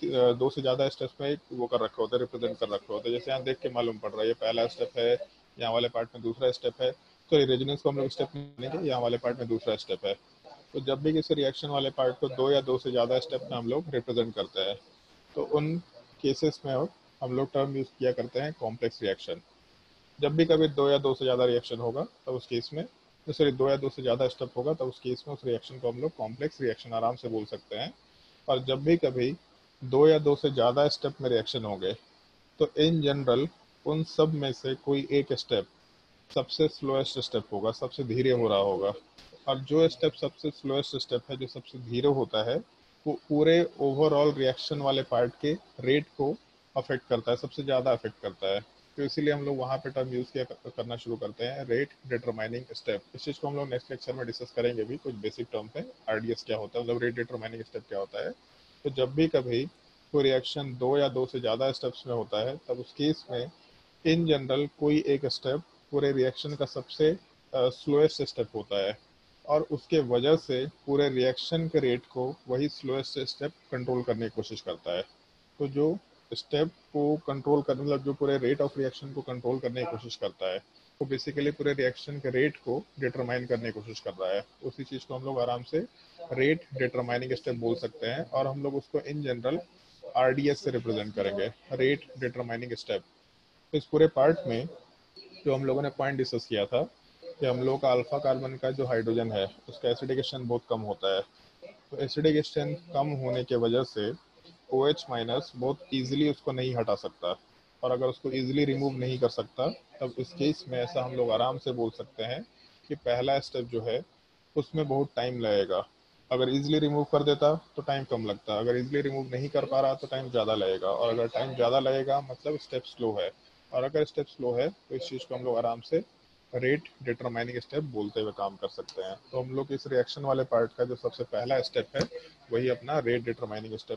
दो से ज्यादा स्टेप्स में वो कर रखे होते हैं, रिप्रेजेंट कर रखे होते हैं। जैसे यहाँ देख के मालूम पड़ रहा है ये पहला स्टेप है, यहाँ वाले पार्ट में दूसरा स्टेप है, तो रेजोनेंस को हम लोग स्टेप नहीं लेंगे, यहाँ वाले पार्ट में दूसरा स्टेप है। तो जब भी किसी रिएक्शन वाले पार्ट को दो या दो से ज्यादा स्टेप में हम लोग रिप्रेजेंट करते हैं, तो उन केसेस में हम लोग टर्म यूज किया करते हैं कॉम्प्लेक्स रिएक्शन। जब भी कभी दो या दो से ज़्यादा रिएक्शन होगा तब उस केस में, सॉरी, दो या दो से ज़्यादा स्टेप होगा तब उस केस में उस रिएक्शन को हम लोग कॉम्प्लेक्स रिएक्शन आराम से बोल सकते हैं। और जब भी कभी दो या दो से ज़्यादा स्टेप में रिएक्शन होंगे तो इन जनरल उन सब में से कोई एक स्टेप सबसे स्लोएस्ट स्टेप होगा, सबसे धीरे हो रहा होगा। और जो स्टेप सबसे स्लोएस्ट स्टेप है, जो सबसे धीरे होता है, वो पूरे ओवरऑल रिएक्शन वाले पार्ट के रेट को अफेक्ट करता है, सबसे ज़्यादा अफेक्ट करता है। तो इसीलिए हम लोग वहाँ पे टर्म यूज़ किया करना शुरू करते हैं, रेट डिटरमाइनिंग स्टेप। इस चीज़ को हम लोग नेक्स्ट लेक्चर में डिस्कस करेंगे भी, कुछ बेसिक टर्म है, RDS क्या होता है, मतलब रेट डिटरमाइनिंग स्टेप क्या होता है। तो जब भी कभी कोई रिएक्शन दो या दो से ज़्यादा स्टेप्स में होता है तब उस केस में इन जनरल कोई एक स्टेप पूरे रिएक्शन का सबसे स्लोएस्ट स्टेप होता है, और उसके वजह से पूरे रिएक्शन के रेट को वही स्लोएस्ट स्टेप कंट्रोल करने की कोशिश करता है। तो जो स्टेप को कंट्रोल करने, मतलब जो पूरे रेट ऑफ रिएक्शन को कंट्रोल करने की कोशिश करता है, वो बेसिकली पूरे रिएक्शन के रेट को डिटरमाइन करने की कोशिश कर रहा है। उसी चीज़ को हम लोग आराम से रेट डिटरमाइनिंग स्टेप बोल सकते हैं, और हम लोग उसको इन जनरल RDS से रिप्रेजेंट करेंगे, रेट डिटरमाइनिंग स्टेप। इस पूरे पार्ट में जो हम लोगों ने पॉइंट डिस्कस किया था कि हम लोग का अल्फा कार्बन का जो हाइड्रोजन है उसका एसिडिक स्ट्रेंथ बहुत कम होता है। तो एसिडिक स्ट्रेंथ कम होने के वजह से OH माइनस बहुत इजीली उसको नहीं हटा सकता, और अगर उसको इजीली रिमूव नहीं कर सकता तब इस केस में ऐसा हम लोग आराम से बोल सकते हैं कि पहला स्टेप जो है उसमें बहुत टाइम लगेगा। अगर इजीली रिमूव कर देता तो टाइम कम लगता, अगर इजीली रिमूव नहीं कर पा रहा तो टाइम ज़्यादा लगेगा, और अगर टाइम ज़्यादा लगेगा मतलब स्टेप स्लो है, और अगर स्टेप स्लो है तो इस चीज़ को हम लोग आराम से रेट डिटरमाइनिंग स्टेप बोलते हुए काम कर सकते हैं। तो हम लोग इस रिएक्शन वाले पार्ट का जो सबसे पहला स्टेप है वही अपना रेट डिटरमाइनिंग स्टेप है।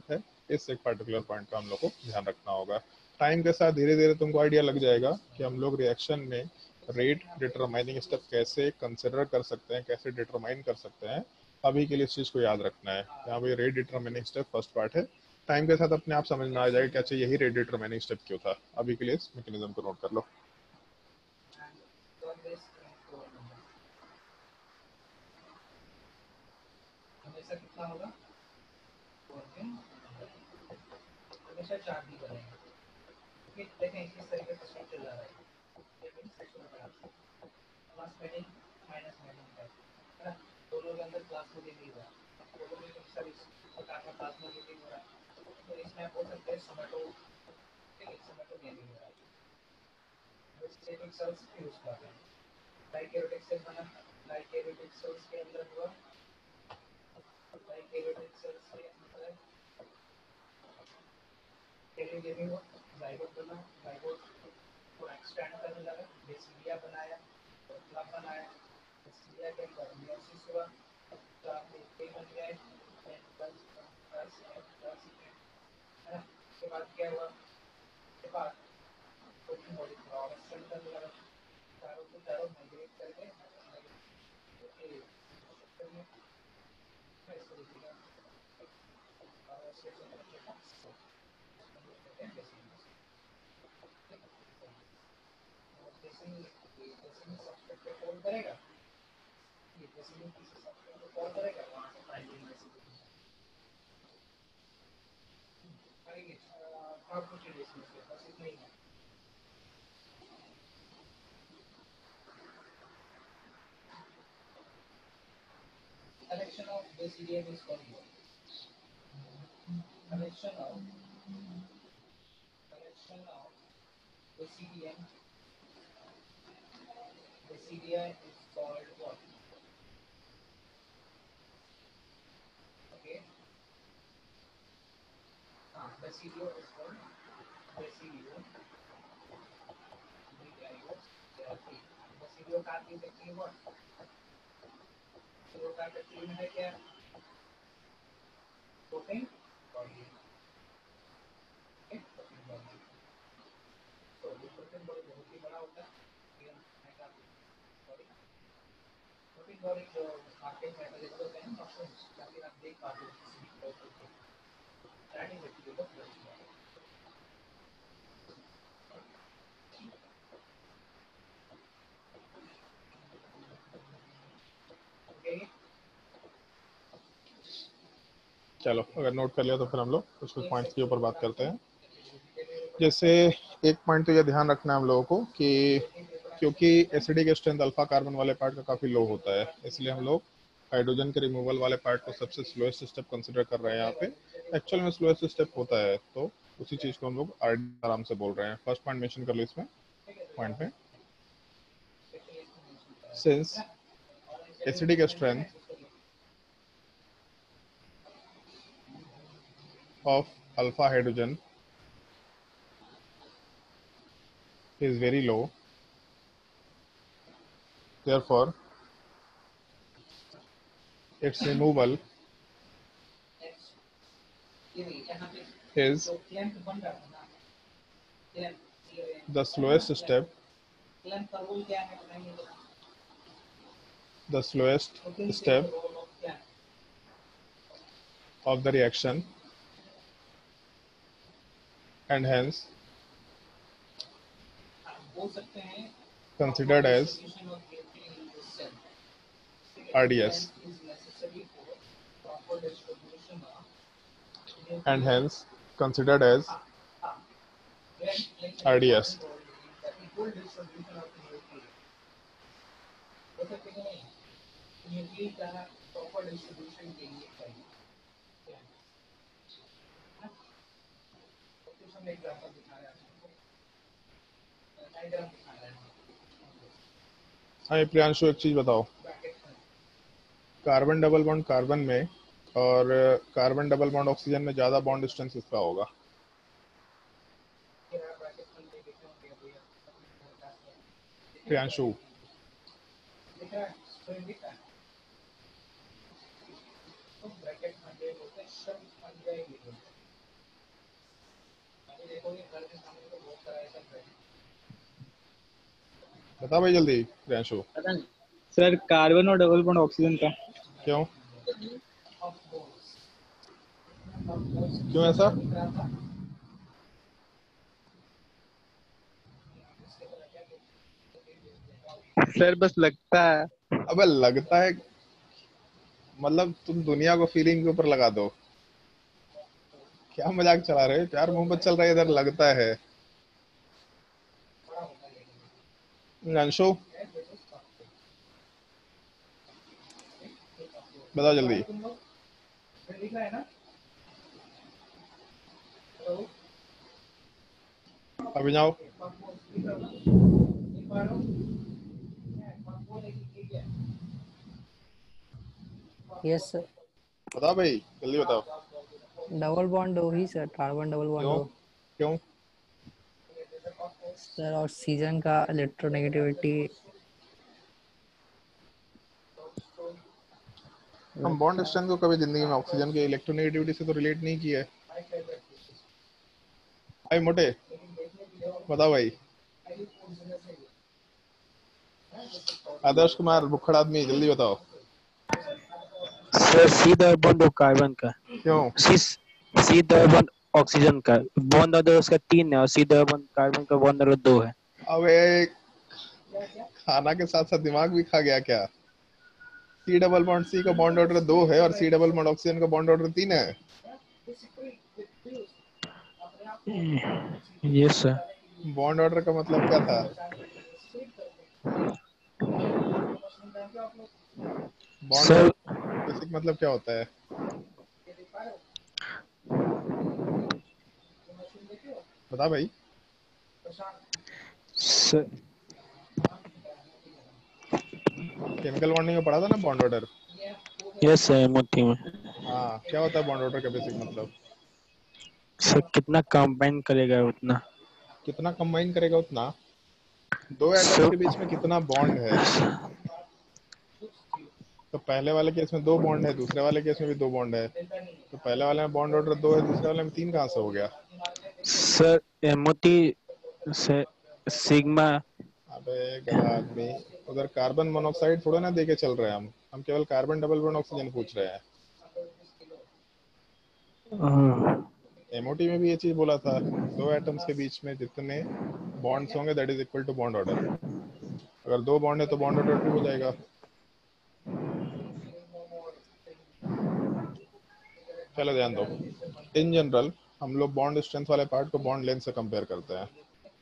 इस एक पर्टिकुलर पॉइंट का हम लोग को ध्यान रखना होगा। टाइम के साथ धीरे धीरे तुमको आइडिया लग जाएगा कि हम लोग रिएक्शन में रेट डिटरमाइनिंग स्टेप कैसे कंसिडर कर सकते हैं, कैसे डिटरमाइन कर सकते हैं। अभी के लिए इस चीज़ को याद रखना है। यहाँ पे rate determining step first part है। टाइम के साथ अपने आप समझ में आ जाएगा कि अच्छा यही रेट डिटरमाइनिंग स्टेप क्यों था। अभी के लिए इस मैकेनिज्म को नोट कर लो। हमेशा कितना होगा, हमेशा 4 भी बनेगा। फिर देखें किस तरीके से स्ट्रक्चर जा रहा है। प्लस हेडिंग माइनस हेडिंग है ना, दोनों के अंदर क्लास में नहीं हुआ, दोनों में सब इस प्रकार का क्लास में नहीं हो रहा, तो इसमें आप बोल सकते हैं टोमेटो, ठीक है, टोमेटो नहीं हो रहा है। स्टेटिक सेल्स यूज कर रहे हैं, डाइकैरियोटिक सेल बना, डाइकैरियोटिक सेल्स के अंदर हुआ, डाइकैरियोटिक सेल्स के अंदर कैरियोटिक हुआ, जाइगोट बना, जाइगोट को एक्सटेंड करने लगा, बेसिलिया बनाया, क्लब बनाया, बेसिलिया के अंदर मियोसिस हुआ, तो आपने ये बन गया है ना। उसके बाद क्या हुआ, उसके बाद प्रोटीन बॉडी और एक्सटेंड करने लगा, चारों को चारों माइग्रेट करके करेगा, कॉल करेगा, वहाँ से प्राइमरी मैसेज करेंगे। आप कुछ इसमें बस इतना ही है। Collection of the CDM is called what? Collection of the CDM. The CDM is called what? Okay. The CDO is called the CDO. The CDO card is actually what? CDO card actually है क्या? Protein body. Okay. Protein body. तो ये protein body बहुत ही बड़ा होता है। Protein body जो market में अवेलेबल है ना, ऑप्शंस ताकि आप देख पाते हो that is actually the protein body. Okay, चलो अगर नोट कर लिया तो फिर हम लोग कुछ कुछ पॉइंट्स के ऊपर बात करते हैं। जैसे एक पॉइंट तो ये ध्यान रखना है हम लोगों को कि क्योंकि एसिडिक स्ट्रेंथ अल्फा कार्बन वाले पार्ट का काफ़ी लो होता है, इसलिए हम लोग हाइड्रोजन के रिमूवल वाले पार्ट को सबसे स्लोएस्ट स्टेप कंसिडर कर रहे हैं यहाँ पे। एक्चुअल में स्लोएस्ट स्टेप होता है, तो उसी चीज़ को हम लोग आराम से बोल रहे हैं। फर्स्ट पॉइंट मेंशन कर लो इसमें पॉइंट में, since acidic strength of alpha hydrogen is very low, therefore its removal is the slowest step, the slowest step of the reaction, and hence considered as RDS, and hence considered as RDS. हाँ प्रियांशु, एक चीज बताओ, carbon double bond carbon में और carbon double bond oxygen में ज्यादा bond distance किसका होगा? प्रियांशु, बता भाई जल्दी प्रियांशु। सर कार्बन और डबल बॉन्ड ऑक्सीजन का। क्यों क्यों ऐसा? सर बस लगता है। अबे लगता है मतलब तुम दुनिया को फीलिंग के ऊपर लगा दो। क्या मजाक चला रहे हो? प्यार मोहब्बत चल रहा है इधर, लगता है। अंशु बताओ जल्दी। Abhinav yes sir. बताओ भाई जल्दी बताओ। डबल बॉन्ड हो ही सर, कार्बन डबल बॉन्ड क्यों हो। क्यों? सर ऑक्सीजन का इलेक्ट्रोनेगेटिविटी। हम बॉन्ड स्ट्रेंथ को कभी जिंदगी में ऑक्सीजन के इलेक्ट्रोनेगेटिविटी से तो रिलेट नहीं किया है भाई मोटे। बताओ भाई। आदर्श कुमार भुक्खड़ आदमी जल्दी बताओ। सर सी डबल बॉन्ड और कार्बन का। क्यों? सी डबल बॉन्ड ऑक्सीजन का बॉन्ड ऑर्डर उसका 3 है और सी डबल बॉन्ड कार्बन का बॉन्ड ऑर्डर 2 है। अबे खाना के साथ साथ दिमाग भी खा गया क्या? सी डबल बॉन्ड सी का बॉन्ड ऑर्डर 2 है और सी डबल बॉन्ड ऑक्सीजन का बॉन्ड ऑर्डर 3 है। Yes sir. बॉन्ड ऑर्डर का मतलब क्या था? बॉन्ड सर ऑर्डर बेसिक मतलब क्या होता है? बता भाई। सर केमिकल बॉन्डिंग में पढ़ा था ना बॉन्ड ऑर्डर। यस सर मोटी में। हाँ क्या होता है बॉन्ड ऑर्डर का बेसिक मतलब? सर कितना कंबाइन करेगा उतना। कितना कंबाइन करेगा उतना। दो एटम्स सर के बीच में कितना बॉन्ड है। तो पहले वाले केस में 2 बॉन्ड है, दूसरे वाले केस में भी 2 बॉन्ड है। तो पहले वाले में बॉन्ड ऑर्डर 2 है, दूसरे वाले में 3 कहाँ से हो गया? सर मोटी से सिग्मा। अबे गधा आदमी। उधर कार्बन मोनोऑक्साइड थोड़ा ना देके चल रहे हैं हम केवल कार्बन डबल बॉन्ड ऑक्सीजन पूछ रहे हैं। एमओटी में भी ये चीज बोला था, दो एटम्स के बीच में जितने बॉन्ड्स होंगे that is equal to bond order. अगर 2 बॉन्ड है तो बॉन्ड ऑर्डर 2 हो जाएगा। चलो ध्यान दो। इन जनरल हम लोग बॉन्ड स्ट्रेंथ वाले पार्ट को बॉन्ड लेंथ से कंपेयर करते हैं।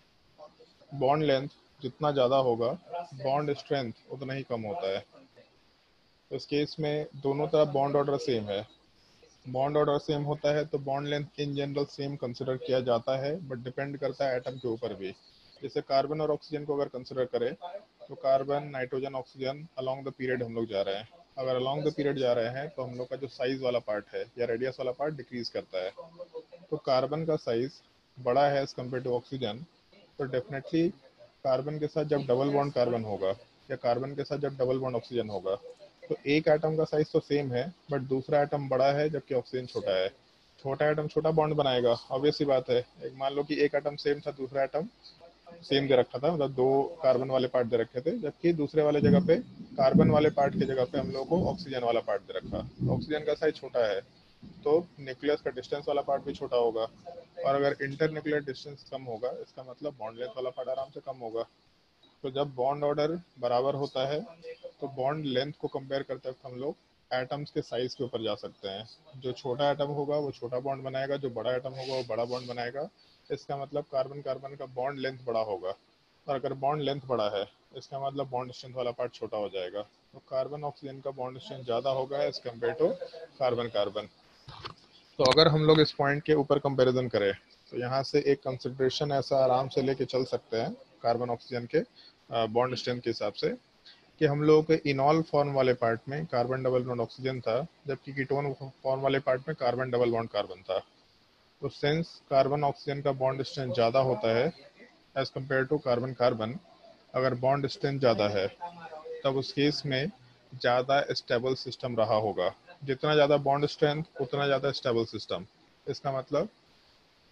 बॉन्ड लेंथ जितना ज़्यादा होगा बॉन्ड स्ट्रेंथ उतना ही कम होता है। तो इस केस में दोनों तरफ बॉन्ड ऑर्डर सेम है। बॉन्ड ऑर्डर सेम होता है तो bond length in general same consider किया जाता है, बट डिपेंड करता है एटम के ऊपर भी। जैसे कार्बन और ऑक्सीजन को अगर कंसिडर करें तो carbon nitrogen oxygen along the period हम लोग जा रहे हैं। अगर अलोंग द पीरियड जा रहे हैं तो हम लोग का जो साइज वाला पार्ट है या रेडियस वाला पार्ट डिक्रीज करता है। तो कार्बन का साइज बड़ा है एज कम्पेयर टू ऑक्सीजन, तो डेफिनेटली कार्बन के साथ जब डबल बॉन्ड कार्बन होगा या कार्बन के साथ जब डबल बॉन्ड ऑक्सीजन होगा तो एक एटम का साइज तो सेम है बट दूसरा एटम बड़ा है जबकि ऑक्सीजन छोटा है। छोटा एटम छोटा बॉन्ड बनाएगा, ऑब्वियस सी बात है। एक मान लो कि एक एटम सेम था, दूसरा एटम सेम दे रखा था, मतलब 2 कार्बन वाले पार्ट दे रखे थे, जबकि दूसरे वाले जगह पे कार्बन वाले पार्ट की जगह पे हम लोग को ऑक्सीजन वाला पार्ट दे रखा। ऑक्सीजन का साइज छोटा है तो न्यूक्लियस का डिस्टेंस वाला पार्ट भी छोटा होगा, और अगर इंटर न्यूक्लियर डिस्टेंस कम होगा इसका मतलब बॉन्ड लेंथ वाला पार्ट आराम से कम होगा। तो जब बॉन्ड ऑर्डर बराबर होता है तो बॉन्ड लेंथ को कंपेयर करते वक्त हम लोग एटम्स के साइज के ऊपर जा सकते हैं। जो छोटा एटम होगा वो छोटा बॉन्ड बनाएगा, जो बड़ा एटम होगा वो बड़ा बॉन्ड बनाएगा। इसका मतलब कार्बन कार्बन का बॉन्ड लेंथ बड़ा होगा, और अगर बॉन्ड लेंथ बड़ा है इसका मतलब बॉन्ड स्ट्रेंथ वाला पार्ट छोटा हो जाएगा। तो कार्बन ऑक्सीजन का बॉन्ड स्ट्रेंथ ज़्यादा होगा as compare to carbon carbon. तो अगर हम लोग इस पॉइंट के ऊपर कंपैरिजन करें तो यहाँ से एक कंसिडरेशन ऐसा आराम से लेके चल सकते हैं कार्बन ऑक्सीजन के बॉन्ड स्ट्रेंथ के हिसाब से, कि हम लोग के इनॉल फॉर्म वाले पार्ट में कार्बन डबल बॉन्ड ऑक्सीजन था, जबकि कीटोन फॉर्म वाले पार्ट में कार्बन डबल बॉन्ड कार्बन था। तो सिंस कार्बन ऑक्सीजन का बॉन्ड स्ट्रेंथ ज़्यादा होता है as compare to carbon carbon, अगर बॉन्ड स्ट्रेंथ ज़्यादा है तब उस केस में ज़्यादा स्टेबल सिस्टम रहा होगा। जितना ज़्यादा बॉन्ड स्ट्रेंथ उतना ज़्यादा स्टेबल सिस्टम। इसका मतलब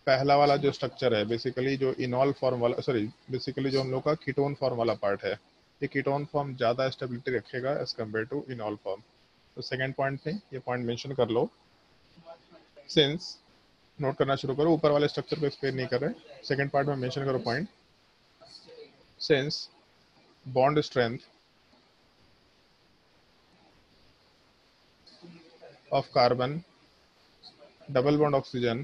पहला वाला जो स्ट्रक्चर है बेसिकली जो इनॉल फॉर्म वाला, सॉरी बेसिकली जो हम लोग का कीटोन फॉर्म वाला पार्ट है, ये कीटोन फॉर्म ज़्यादा स्टेबिलिटी रखेगा as compare to enol form. तो सेकेंड पॉइंट में ये पॉइंट मेंशन कर लो। सिंस, नोट करना शुरू करो, ऊपर वाले स्ट्रक्चर को एक्सप्लेन नहीं कर रहे, सेकेंड पार्ट में मेंशन करो point. Since bond strength of carbon double bond oxygen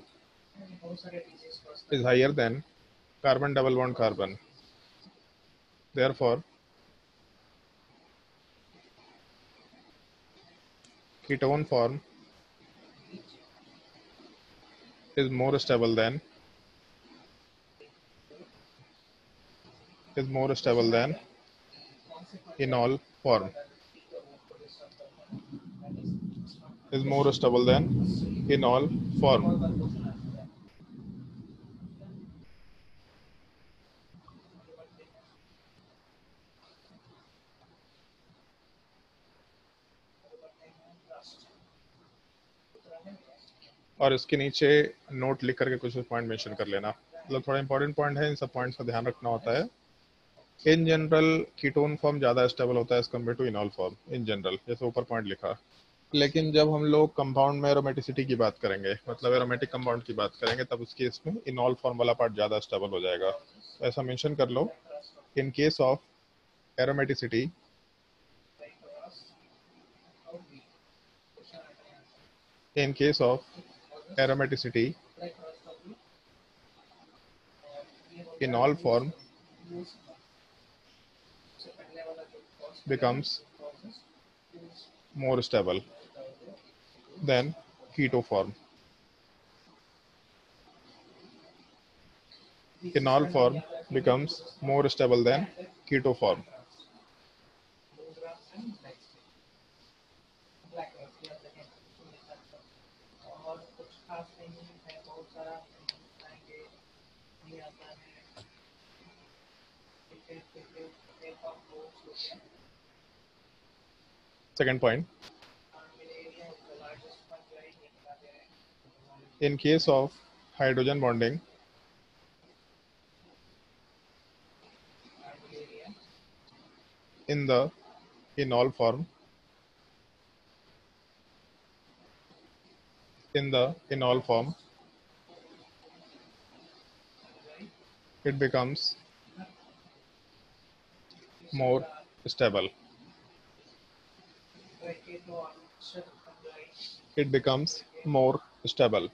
is higher than carbon double bond carbon. Therefore, ketone form is more stable than enol form. Is more stable than enol form. और इसके नीचे note लिख करके कुछ point mention कर लेना, मतलब थोड़ा इंपॉर्टेंट पॉइंट है, इन सब पॉइंट्स का ध्यान रखना होता है। इन जनरल कीटोन फॉर्म ज़्यादा स्टेबल होता है as compare to enol form in general, जैसे ऊपर पॉइंट लिखा। लेकिन जब हम लोग कंपाउंड में एरोमेटिसिटी की बात करेंगे, मतलब एरोमेटिक कंपाउंड की बात करेंगे, तब उस केस में इनॉल फॉर्म वाला पार्ट ज़्यादा स्टेबल हो जाएगा। तो ऐसा मेंशन कर लो, in case of aromaticity enol form becomes more stable than keto form. Enol form becomes more stable than keto form. और कुछ खास नहीं है, बहुत सारा बताएंगे नहीं आता है। Second point, in case of hydrogen bonding, in the enol form, it becomes more stable. It becomes more stable.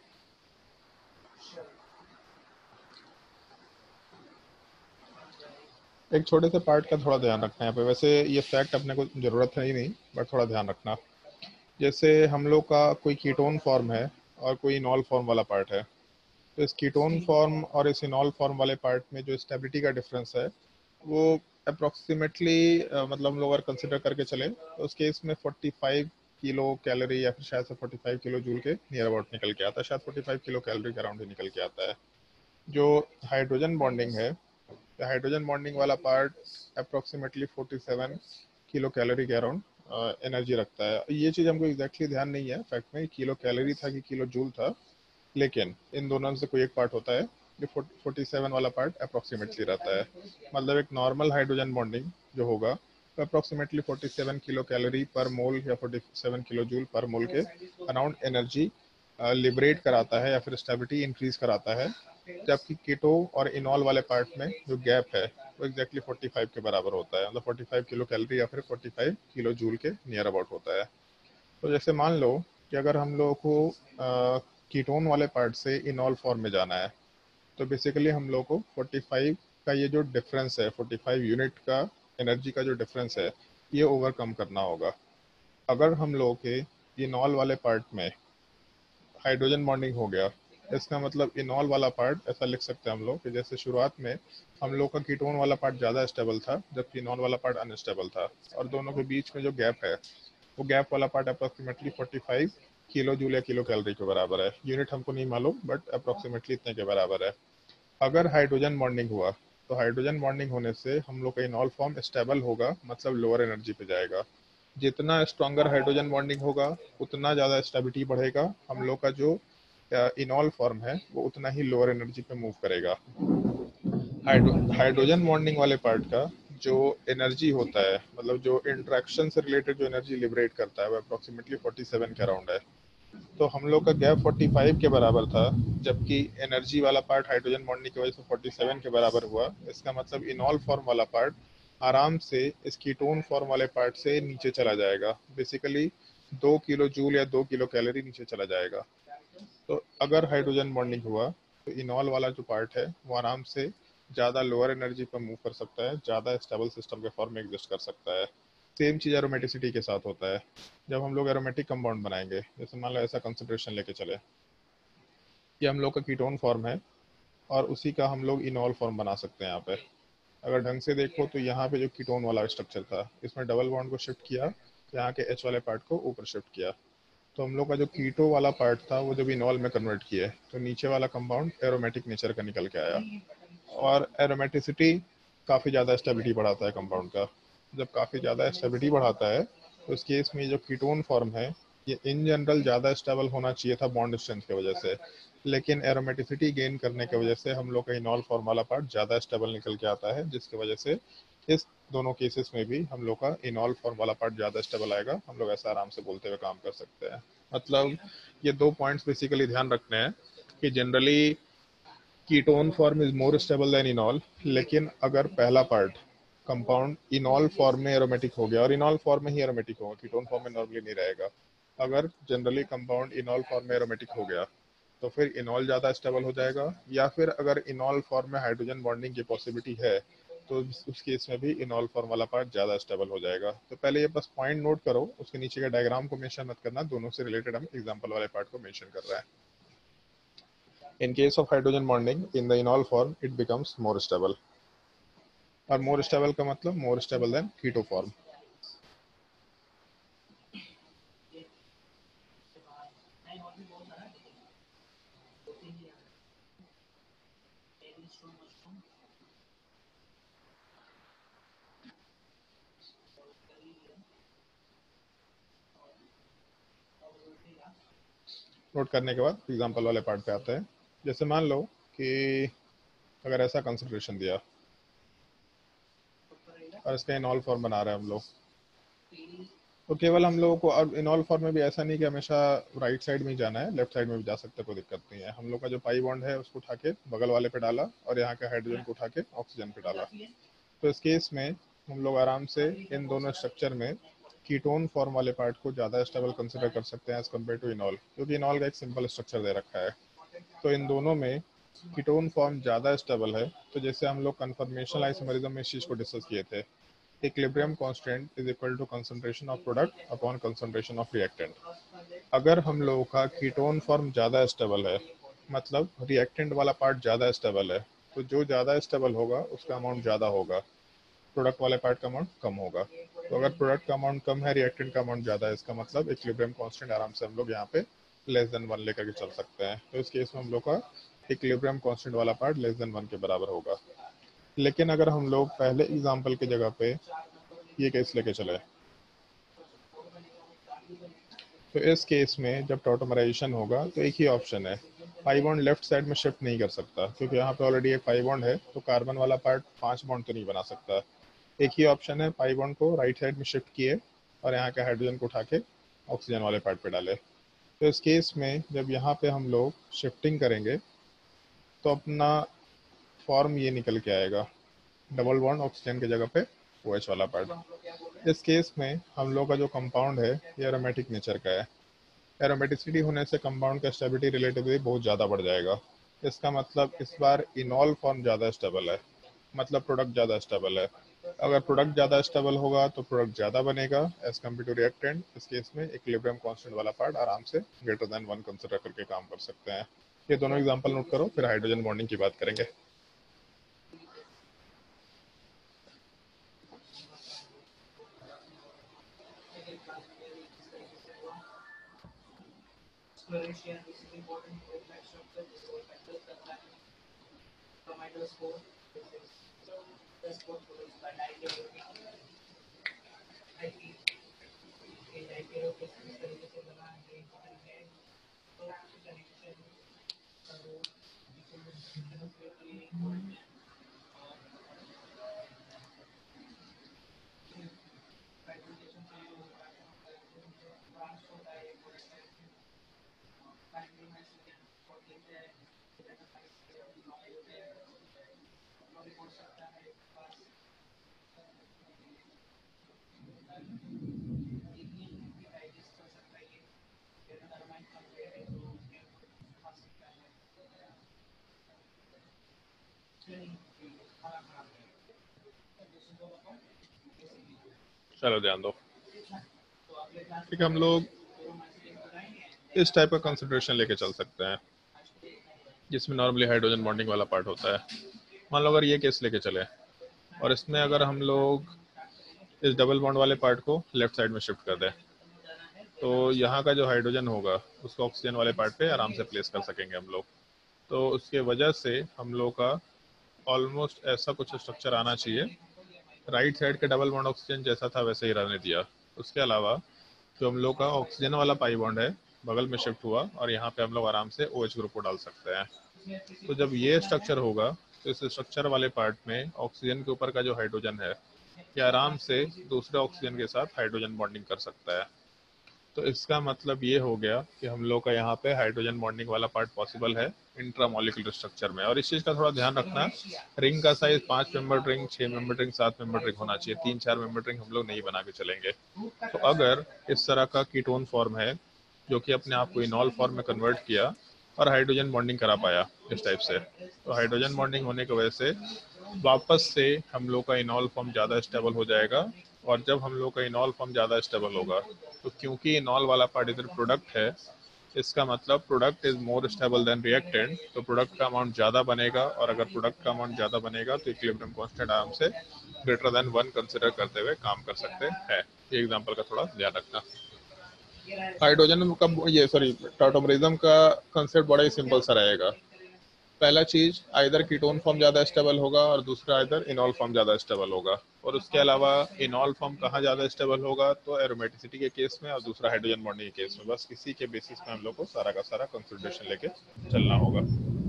एक छोटे से पार्ट का थोड़ा ध्यान रखना है यहाँ पे, वैसे ये फैक्ट अपने को ज़रूरत है ही नहीं, बट थोड़ा ध्यान रखना। जैसे हम लोग का कोई कीटोन फॉर्म है और कोई इनॉल फॉर्म वाला पार्ट है, तो इस कीटोन फॉर्म और इस इनॉल फॉर्म वाले पार्ट में जो स्टेबिलिटी का डिफरेंस है वो अप्रॉक्सीमेटली मतलब हम लोग अगर कंसिडर करके चले तो उस केस में 45 किलो कैलोरी या फिर शायद से 45 किलो जूल के नियर अबाउट निकल के आता है, शायद 45 किलो कैलोरी के अराउंड ही निकल के आता है। जो हाइड्रोजन बॉन्डिंग है, हाइड्रोजन बॉन्डिंग वाला पार्ट अप्रॉक्सीमेटली 47 किलो कैलोरी के अराउंड एनर्जी रखता है। ये चीज़ हमको एग्जैक्टली ध्यान नहीं है फैक्ट में किलो कैलोरी था कि किलो जूल था, लेकिन इन दोनों से कोई एक पार्ट होता है जो 47 वाला पार्ट अप्रॉक्सीमेटली रहता है। मतलब एक नॉर्मल हाइड्रोजन बॉन्डिंग जो होगा तो अप्रॉक्सीमेटली 47 किलो कैलोरी पर मोल या 47 किलो जूल पर मोल के अराउंड एनर्जी लिबरेट कराता है या फिर स्टेबिलिटी इंक्रीज कराता है, जबकि कीटो और इनॉल वाले पार्ट में जो गैप है वो एग्जैक्टली 45 के बराबर होता है, मतलब 45 किलो कैलोरी या फिर 45 किलो जूल के नियर अबाउट होता है। तो जैसे मान लो कि अगर हम लोगों को कीटोन वाले पार्ट से इनॉल फॉर्म में जाना है, तो बेसिकली हम लोग को 45 का ये जो डिफरेंस है, 45 यूनिट का एनर्जी का जो डिफरेंस है, ये ओवरकम करना होगा। अगर हम लोग के इनॉल वाले पार्ट में हाइड्रोजन बॉन्डिंग हो गया, इसका मतलब इनॉल वाला पार्ट ऐसा लिख सकते हैं हम लोग कि जैसे शुरुआत में हम लोग का कीटोन वाला पार्ट ज़्यादा स्टेबल था जबकि इनॉल वाला पार्ट अनस्टेबल था, और दोनों के बीच में जो गैप है वो गैप वाला पार्ट अप्रोक्सीमेटली 45 किलो जूल या किलो कैलोरी के बराबर है। यूनिट हमको नहीं मालूम बट अप्रोक्सीमेटली इतने के बराबर है। अगर हाइड्रोजन बॉन्डिंग हुआ तो हाइड्रोजन बॉन्डिंग होने से हम लोग का इनॉल फॉर्म स्टेबल होगा, मतलब लोअर एनर्जी पे जाएगा। जितना स्ट्रॉन्गर हाइड्रोजन बॉन्डिंग होगा उतना ज़्यादा स्टेबिलिटी बढ़ेगा हम लोग का जो इनॉल फॉर्म है वो उतना ही लोअर एनर्जी पे मूव करेगा। हाइड्रोजन बॉन्डिंग वाले पार्ट का जो एनर्जी होता है, मतलब जो इंटरेक्शन से रिलेटेड जो एनर्जी लिबरेट करता है वो अप्रोक्सीमेटली 47 के अराउंड है। तो हम लोग का गैप 45 के बराबर था, जबकि एनर्जी वाला पार्ट हाइड्रोजन बॉन्डिंग की वजह से 47 के बराबर हुआ। इसका मतलब इनॉल फॉर्म वाला पार्ट आराम से इस कीटोन फॉर्म वाले पार्ट से नीचे चला जाएगा, बेसिकली 2 किलो जूल या 2 किलो कैलोरी नीचे चला जाएगा। तो अगर हाइड्रोजन बॉन्डिंग हुआ तो इनॉल वाला जो पार्ट है वो आराम से ज़्यादा लोअर एनर्जी पर मूव कर सकता है, ज़्यादा स्टेबल सिस्टम के फॉर्म में एग्जिस्ट कर सकता है। सेम चीज़ एरोमेटिसिटी के साथ होता है। जब हम लोग एरोमेटिक कंपाउंड बनाएंगे, जैसे मान लो ऐसा कंसंट्रेशन लेके चले, ये हम लोग का कीटोन फॉर्म है और उसी का हम लोग इनॉल फॉर्म बना सकते हैं। यहाँ पे अगर ढंग से देखो तो यहाँ पे जो कीटोन वाला स्ट्रक्चर था, इसमें डबल बॉन्ड को शिफ्ट किया, यहाँ के एच वाले पार्ट को ऊपर शिफ्ट किया, तो हम लोग का जो कीटो वाला पार्ट था वो जब इनॉल में कन्वर्ट किया तो नीचे वाला कंपाउंड एरोमेटिक नेचर का निकल के आया। और एरोमेटिसिटी काफ़ी ज़्यादा स्टेबिलिटी बढ़ाता है कंपाउंड का। जब काफ़ी ज़्यादा स्टेबिलिटी बढ़ाता है तो इस केस में जो कीटोन फॉर्म है ये इन जनरल ज़्यादा स्टेबल होना चाहिए था बॉन्ड स्ट्रेंथ की वजह से, लेकिन एरोमेटिसिटी गेन करने की वजह से हम लोग का इनॉल फॉर्म वाला पार्ट ज़्यादा स्टेबल निकल के आता है, जिसकी वजह से इस दोनों केसेस में भी हम लोग का इनॉल फॉर्म वाला पार्ट ज़्यादा स्टेबल आएगा। हम लोग ऐसा आराम से बोलते हुए काम कर सकते हैं। मतलब ये 2 पॉइंट्स बेसिकली ध्यान रखने हैं कि generally ketone form is more stable than enol, लेकिन अगर पहला पार्ट कंपाउंड इनॉल फॉर्म में एरोमेटिक हो गया, और इनॉल फॉर्म में ही एरोमेटिक होगा, कीटोन फॉर्म में नॉर्मली नहीं रहेगा, अगर जनरली कंपाउंड इनॉल फॉर्म में एरोमेटिक हो गया तो फिर इनॉल ज़्यादा स्टेबल हो जाएगा। या फिर अगर इनॉल फॉर्म में हाइड्रोजन बॉन्डिंग की पॉसिबिलिटी है तो उस केस में भी इनॉल फॉर्म वाला पार्ट ज़्यादा स्टेबल हो जाएगा। तो पहले ये बस पॉइंट नोट करो, उसके नीचे के डायग्राम को मेंशन मत करना, दोनों से रिलेटेड हम एग्जांपल वाले पार्ट को मेंशन कर रहे हैं। In case of hydrogen bonding in the enol form, it becomes more stable. और more stable का मतलब more stable than keto form. Note करने के बाद एग्जांपल वाले पार्ट पे आते हैं। जैसे मान लो कि अगर ऐसा कंसंट्रेशन दिया और इसका इनॉल फॉर्म बना रहे हैं हम लोग, तो केवल हम लोगों को, अब इनॉल फॉर्म में भी ऐसा नहीं कि हमेशा राइट साइड में ही जाना है, लेफ्ट साइड में भी जा सकते हैं, कोई दिक्कत नहीं है। हम लोग का जो पाई बॉन्ड है उसको उठा के बगल वाले पे डाला और यहाँ के हाइड्रोजन को उठा के ऑक्सीजन पे डाला, तो इस केस में हम लोग आराम से इन दोनों स्ट्रक्चर में कीटोन फॉर्म वाले पार्ट को ज़्यादा स्टेबल कंसिडर कर सकते हैं एज कम्पेयर टू इनॉल, क्योंकि इनॉल का एक सिंपल स्ट्रक्चर दे रखा है। तो इन दोनों में कीटोन फॉर्म ज़्यादा स्टेबल है। तो जैसे हम लोग कन्फर्मेशनल आइसोमेरिज्म में इस चीज़ को डिस्कस किए थे, equilibrium constant is equal to concentration of product upon concentration of reactant. अगर हम लोगों का कीटोन फॉर्म ज़्यादा स्टेबल है, मतलब रिएक्टेंट वाला पार्ट ज़्यादा स्टेबल है, तो जो ज़्यादा स्टेबल होगा उसका अमाउंट ज़्यादा होगा, प्रोडक्ट वाले पार्ट का अमाउंट कम होगा। तो अगर प्रोडक्ट का अमाउंट कम है, रिएक्टेंट का अमाउंट ज़्यादा है, इसका मतलब इक्विलिब्रियम कांस्टेंट आराम से हम लोग यहाँ पे लेस देन 1 लेकर के चल सकते हैं। तो इस केस में हम लोग का इक्विलिब्रियम कांस्टेंट वाला पार्ट लेस देन 1 के बराबर होगा। लेकिन अगर हम लोग पहले एग्जाम्पल की जगह पे ये केस लेके चले, तो इस केस में जब टॉटोमराइजेशन होगा तो एक ही ऑप्शन है, पाई बॉन्ड लेफ्ट साइड में शिफ्ट नहीं कर सकता, क्योंकि यहाँ पे ऑलरेडी एक पाई बॉन्ड है, तो कार्बन वाला पार्ट 5 बॉन्ड तो नहीं बना सकता। एक ही ऑप्शन है, पाई बॉन्ड को राइट साइड में शिफ्ट किए और यहाँ के हाइड्रोजन को उठा के ऑक्सीजन वाले पार्ट पे डाले। तो इस केस में जब यहाँ पे हम लोग शिफ्टिंग करेंगे तो अपना फॉर्म ये निकल के आएगा, डबल बॉन्ड ऑक्सीजन की जगह पे OH वाला पार्ट। इस केस में हम लोग का जो कंपाउंड है ये एरोमेटिक नेचर का है। एरोमेटिसिटी होने से कंपाउंड का स्टेबिलिटी रिलेटिवली बहुत ज़्यादा बढ़ जाएगा। इसका मतलब इस बार इनॉल फॉर्म ज़्यादा स्टेबल है, मतलब प्रोडक्ट ज़्यादा स्टेबल है। अगर प्रोडक्ट ज़्यादा स्टेबल होगा तो प्रोडक्ट ज़्यादा बनेगा एज कम्पेयर टू रिएक्टेंट। इस केस में इक्विलिब्रियम कांस्टेंट वाला पार्ट आराम से ग्रेटर देन 1 कंसिडर करके काम कर सकते हैं। ये दोनों एग्जांपल नोट करो, फिर हाइड्रोजन बॉन्डिंग की बात करेंगे। Exploration is important for like structure, this whole factors that are tomato spore. This is the spore produced by dipyrrhotase. I think in dipyrrhotase इस तरीके से बना है important है तो connection चलो ध्यान दो। ठीक है, हम लोग इस टाइप का कंसिडरेशन लेके चल सकते हैं जिसमें नॉर्मली हाइड्रोजन बॉन्डिंग वाला पार्ट होता है। मान लो अगर ये केस लेके चले और इसमें अगर हम लोग इस डबल बॉन्ड वाले पार्ट को लेफ्ट साइड में शिफ्ट कर दें, तो यहाँ का जो हाइड्रोजन होगा उसको ऑक्सीजन वाले पार्ट पे आराम से प्लेस कर सकेंगे हम लोग। तो उसके वजह से हम लोग का ऑलमोस्ट ऐसा कुछ स्ट्रक्चर आना चाहिए। राइट साइड के डबल बॉन्ड ऑक्सीजन जैसा था वैसे ही रहने दिया। उसके अलावा जो हम लोग का ऑक्सीजन वाला पाई बॉन्ड है बगल में शिफ्ट हुआ और यहाँ पे हम लोग आराम से OH ग्रुप को डाल सकते हैं। तो जब ये स्ट्रक्चर होगा तो इस स्ट्रक्चर वाले पार्ट में ऑक्सीजन के ऊपर का जो हाइड्रोजन है ये आराम से दूसरे ऑक्सीजन के साथ हाइड्रोजन बॉन्डिंग कर सकता है। तो इसका मतलब ये हो गया कि हम लोग का यहाँ पे हाइड्रोजन बॉन्डिंग वाला पार्ट पॉसिबल है इंट्रामोलिकुलर स्ट्रक्चर में। और इस चीज़ का थोड़ा ध्यान रखना, रिंग का size 5 member ring, 6 member ring, 7 member ring होना चाहिए। 3-4 मेंबर रिंग हम लोग नहीं बना के चलेंगे। तो अगर इस तरह का कीटोन फॉर्म है जो कि अपने आप को इनॉल फॉर्म में कन्वर्ट किया और हाइड्रोजन बॉन्डिंग करा पाया इस टाइप से, तो हाइड्रोजन बॉन्डिंग होने की वजह से वापस से हम लोग का इनॉल फॉर्म ज़्यादा स्टेबल हो जाएगा। और जब हम लोग का इनॉल फॉर्म ज़्यादा स्टेबल होगा तो क्योंकि इनॉल वाला पार्ट इधर प्रोडक्ट है, इसका मतलब product is more stable than reactant, तो प्रोडक्ट का अमाउंट ज़्यादा बनेगा। और अगर प्रोडक्ट का अमाउंट ज़्यादा बनेगा तो इक्विलिब्रियम कांस्टेंट आराम से ग्रेटर देन 1 कंसिडर करते हुए काम कर सकते हैं। ये एग्जांपल का थोड़ा ध्यान रखना। हाइड्रोजन का टॉटोमरिज्म का कंसेप्ट बड़ा ही सिंपल सा रहेगा। पहला चीज आइदर कीटोन फॉर्म ज्यादा स्टेबल होगा और दूसरा आइदर इनॉल फॉर्म ज्यादा स्टेबल होगा। और उसके अलावा इनॉल फॉर्म कहाँ ज्यादा स्टेबल होगा, तो एरोमेटिसिटी के केस में और दूसरा हाइड्रोजन बॉन्डिंग के केस में। बस इसी के बेसिस पे हम लोग को सारा का सारा कंसिडरेशन लेके चलना होगा।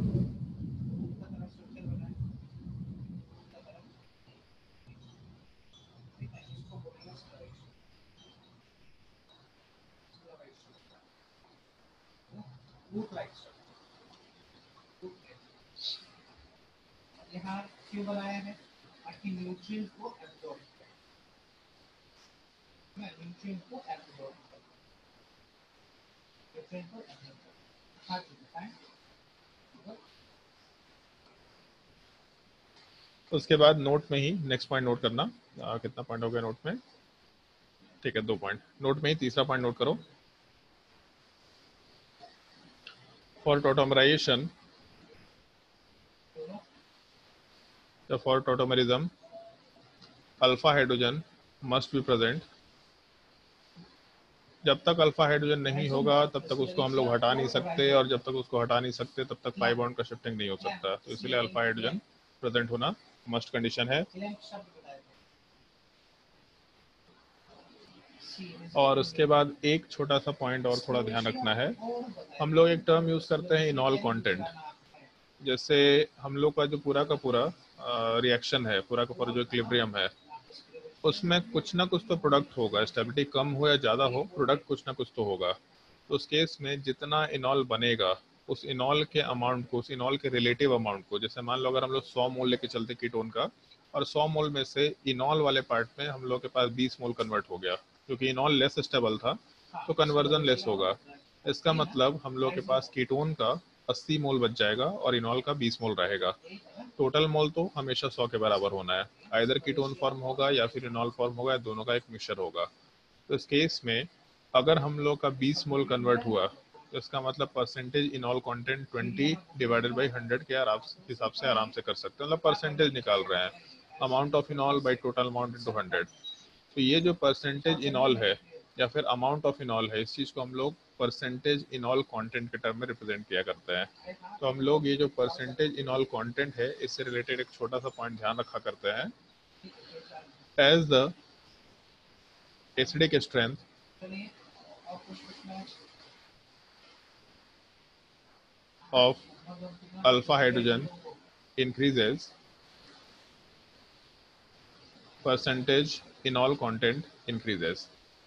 यहाँ क्यों बनाया है ताकि न्यूट्रिएंट को एब्जॉर्ब करे, न्यूट्रिएंट को एब्जॉर्ब करे, न्यूट्रिएंट को एब्जॉर्ब करे। हाँ जी बताएं। उसके बाद नोट में ही नेक्स्ट पॉइंट नोट करना। कितना पॉइंट हो गया नोट में? ठीक है, 2 पॉइंट। नोट में ही तीसरा पॉइंट नोट करो। For tautomerization, for tautomerism alpha hydrogen must be present. जब तक अल्फा हाइड्रोजन नहीं होगा तब तक उसको हम लोग हटा नहीं सकते, और जब तक उसको हटा नहीं सकते तब तक पाई बॉन्ड का शिफ्टिंग नहीं हो सकता। तो इसलिए अल्फा हाइड्रोजन प्रेजेंट होना मस्ट कंडीशन है। और उसके बाद एक छोटा सा पॉइंट और थोड़ा ध्यान रखना है। हम लोग एक टर्म यूज करते हैं इनॉल कंटेंट। जैसे हम लोग का जो पूरा का पूरा रिएक्शन है, पूरा का पूरा जो इक्विलिब्रियम है, उसमें कुछ ना कुछ तो प्रोडक्ट होगा। स्टेबिलिटी कम हो या ज़्यादा हो, प्रोडक्ट कुछ ना कुछ तो होगा। तो उस केस में जितना इनॉल बनेगा उस इनॉल के अमाउंट को, उस इनॉल के रिलेटिव अमाउंट को, जैसे मान लो अगर हम लोग 100 मोल लेके चलते कीटोन का और 100 मोल में से इनॉल वाले पार्ट में हम लोग के पास 20 मोल कन्वर्ट हो गया, क्योंकि इनॉल लेस स्टेबल था तो कन्वर्जन लेस होगा। इसका मतलब हम लोग के पास कीटोन का 80 मोल बच जाएगा और इनॉल का 20 मोल रहेगा। टोटल मोल तो हमेशा 100 के बराबर होना है। आइदर कीटोन फॉर्म होगा या फिर इनॉल फॉर्म होगा, दोनों का एक मिक्सचर होगा। तो इस केस में अगर हम लोग का 20 मोल कन्वर्ट हुआ तो इसका मतलब percentage enol content 20 divided by 100 के हिसाब से आराम से कर सकते हैं। मतलब परसेंटेज निकाल रहे हैं, amount of enol by total amount into 100। तो ये जो परसेंटेज इनॉल है या फिर अमाउंट ऑफ इनॉल है, इस चीज़ को हम लोग परसेंटेज इनॉल कंटेंट के टर्म में रिप्रेजेंट किया करते हैं। तो हम लोग ये जो परसेंटेज इनॉल कंटेंट है इससे रिलेटेड एक छोटा सा पॉइंट ध्यान रखा करते हैं। As the acidic strength of alpha hydrogen increases, percentage enol content increases.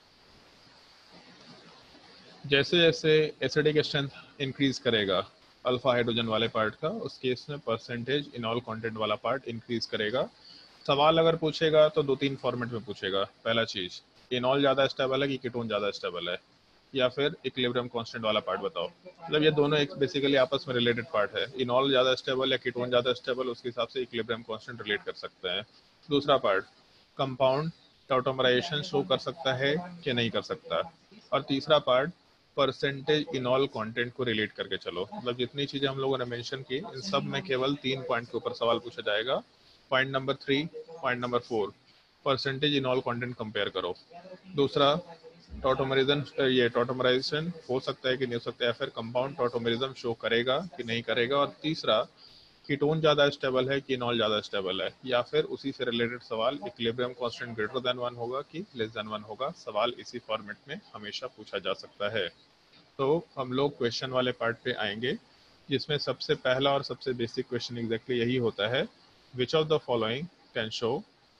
जैसे जैसे एसिडिक स्ट्रेंथ इंक्रीज करेगा अल्फा हाइड्रोजन वाले पार्ट का, उस केस में परसेंटेज इनॉल कंटेंट वाला पार्ट इंक्रीज करेगा। सवाल अगर पूछेगा तो 2-3 फॉर्मेट में पूछेगा। पहला चीज, इनॉल ज्यादा स्टेबल है कि कीटोन ज्यादा स्टेबल है, या फिर इक्विलिब्रियम कांस्टेंट वाला पार्ट बताओ। मतलब ये दोनों एक बेसिकली आपस में रिलेटेड पार्ट है। इनॉल ज्यादा स्टेबल या कीटोन ज्यादा स्टेबल, उसके हिसाब से इक्विलिब्रियम कांस्टेंट रिलेट कर सकते हैं। दूसरा पार्ट, कंपाउंड टॉटोमराइजेशन शो कर सकता है कि नहीं कर सकता। और तीसरा पार्ट, परसेंटेज इनॉल कंटेंट को रिलेट करके चलो। मतलब जितनी चीजें हम लोगों ने मेंशन की, इन सब में केवल 3 पॉइंट के ऊपर सवाल पूछा जाएगा। Point number 3, point number 4, percentage enol content compare करो। दूसरा, टॉटोमरिज्म, ये टॉटोमराइजेशन हो सकता है कि नहीं हो सकता है, फिर कंपाउंड टॉटोमरिज्म शो करेगा कि नहीं करेगा। और तीसरा, कीटोन ज्यादा स्टेबल है कि इनॉल ज्यादा स्टेबल है, या फिर उसी से रिलेटेड सवाल, इक्विलिब्रियम कांस्टेंट ग्रेटर देन 1 होगा कि लेस देन 1 होगा। सवाल इसी फॉर्मेट में हमेशा पूछा जा सकता है। तो हम लोग क्वेश्चन वाले पार्ट पे आएंगे, जिसमें सबसे पहला और सबसे बेसिक क्वेश्चन एग्जैक्टली यही होता है, which of the following can show,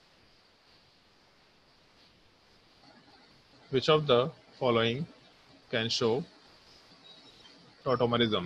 which of the following can show tautomerism.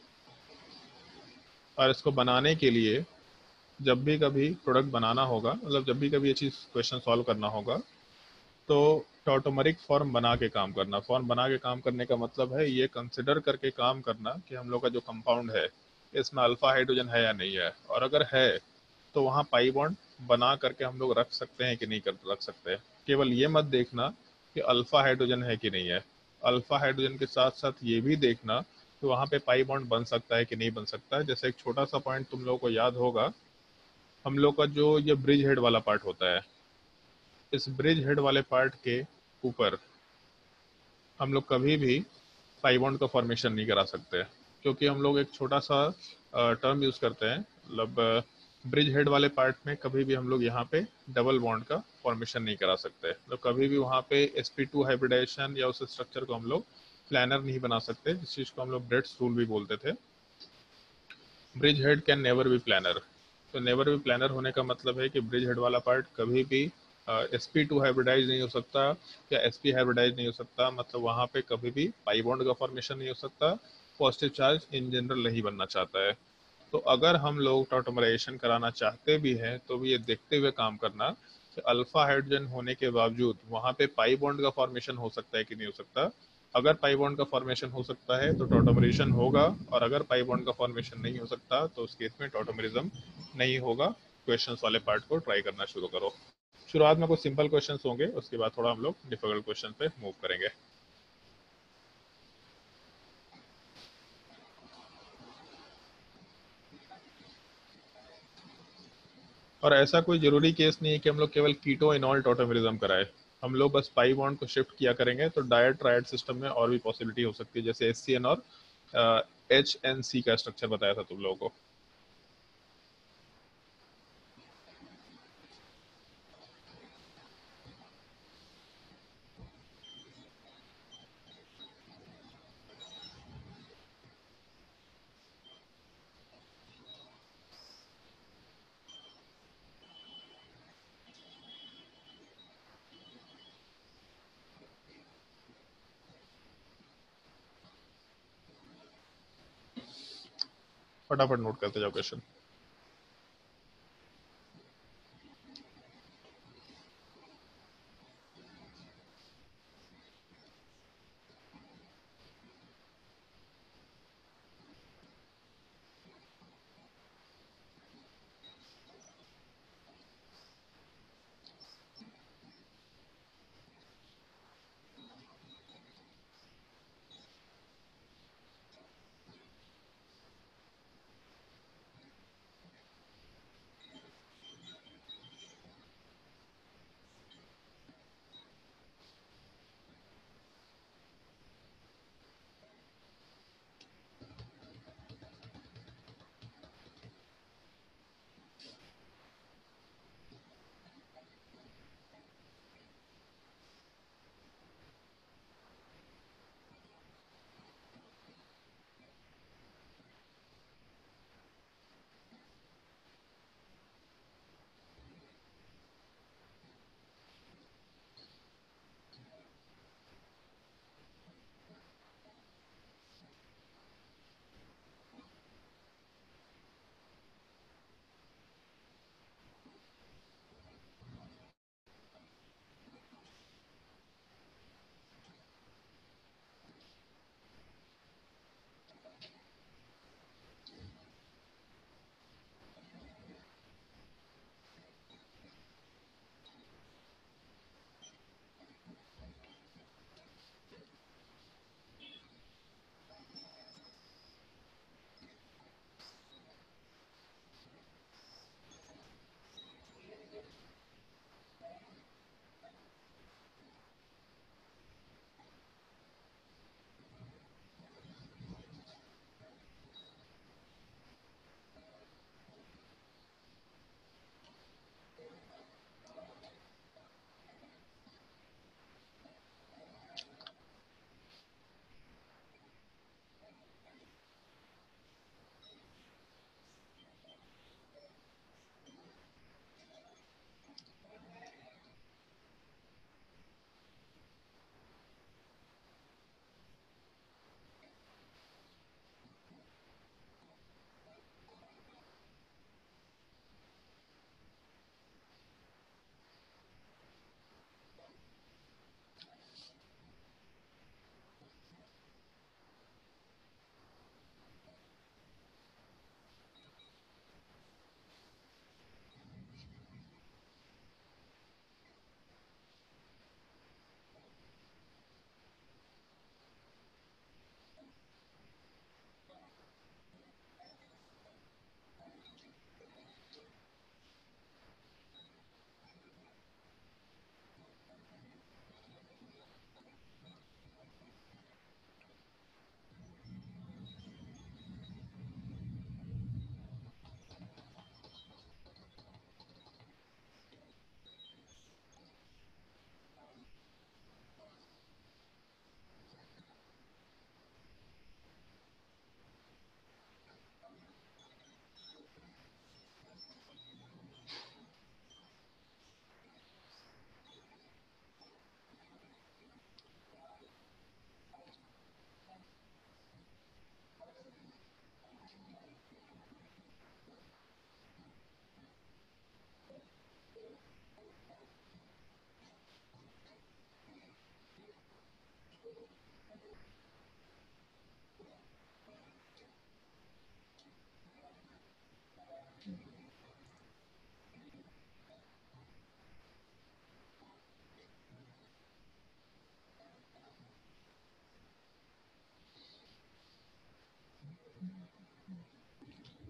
और इसको बनाने के लिए जब भी कभी प्रोडक्ट बनाना होगा, मतलब जब भी कभी ये चीज़ क्वेश्चन सॉल्व करना होगा, तो टॉटोमरिक फॉर्म बना के काम करना। फॉर्म बना के काम करने का मतलब है ये कंसिडर करके काम करना कि हम लोग का जो कंपाउंड है इसमें अल्फा हाइड्रोजन है या नहीं है, और अगर है तो वहाँ पाई बॉन्ड बना करके हम लोग रख सकते हैं कि नहीं कर रख सकते हैं। केवल ये मत देखना कि अल्फा हाइड्रोजन है कि नहीं है, अल्फा हाइड्रोजन के साथ साथ ये भी देखना कि वहाँ पे पाई बॉन्ड बन सकता है कि नहीं बन सकता है। जैसे एक छोटा सा पॉइंट तुम लोगों को याद होगा, हम लोग का जो ये ब्रिज हेड वाला पार्ट होता है, इस ब्रिज हेड वाले पार्ट के ऊपर हम लोग कभी भी पाई बॉन्ड का फॉर्मेशन नहीं करा सकते, क्योंकि हम लोग एक छोटा सा टर्म यूज करते हैं। मतलब ब्रिज हेड वाले पार्ट में कभी भी हम लोग यहाँ पे डबल बॉन्ड का फॉर्मेशन नहीं करा सकते। तो कभी भी वहाँ पे sp2 हाइब्रिडाइजेशन या उस स्ट्रक्चर को हम लोग प्लानर नहीं बना सकते, जिस चीज को हम लोग ब्रेड्स रूल भी बोलते थे। Bridge head can never be planar. तो नेवर बी प्लानर होने का मतलब है कि ब्रिज हेड वाला पार्ट कभी भी sp2 हाइब्रिडाइज नहीं हो सकता या sp हाइब्रिडाइज नहीं हो सकता। मतलब वहाँ पे कभी भी पाई बॉन्ड का फॉर्मेशन नहीं हो सकता, पॉजिटिव चार्ज इन जनरल नहीं बनना चाहता है। तो अगर हम लोग टॉटोमराइजेशन कराना चाहते भी हैं तो भी ये देखते हुए काम करना कि अल्फा हाइड्रोजन होने के बावजूद वहाँ पे पाई बॉन्ड का फॉर्मेशन हो सकता है कि नहीं हो सकता। अगर पाई बॉन्ड का फॉर्मेशन हो सकता है तो टॉटोमरेशन होगा, और अगर पाई बॉन्ड का फॉर्मेशन नहीं हो सकता तो उस केस में टॉटोमरिज्म नहीं होगा। क्वेश्चंस वाले पार्ट को ट्राई करना शुरू करो। शुरुआत में कुछ सिंपल क्वेश्चंस होंगे, उसके बाद थोड़ा हम लोग डिफिकल्ट क्वेश्चन पे मूव करेंगे। और ऐसा कोई जरूरी केस नहीं है कि हम लोग केवल कीटो इनॉल टॉटोमरिज्म कराए। हम लोग बस पाई बॉन्ड को शिफ्ट किया करेंगे तो डायट ट्रायड सिस्टम में और भी पॉसिबिलिटी हो सकती है, जैसे HCN और HNC का स्ट्रक्चर बताया था तुम लोगों को। फटाफट नोट करते जाओ क्वेश्चन।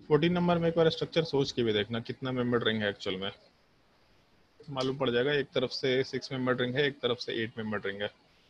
14 नंबर में एक बार स्ट्रक्चर सोच के भी देखना कितना मेंबर रिंग है एक्चुअल में, मालूम पड़ जाएगा। एक तरफ से 6 मेंबर रिंग है, एक तरफ से 8 मेंबर रिंग है।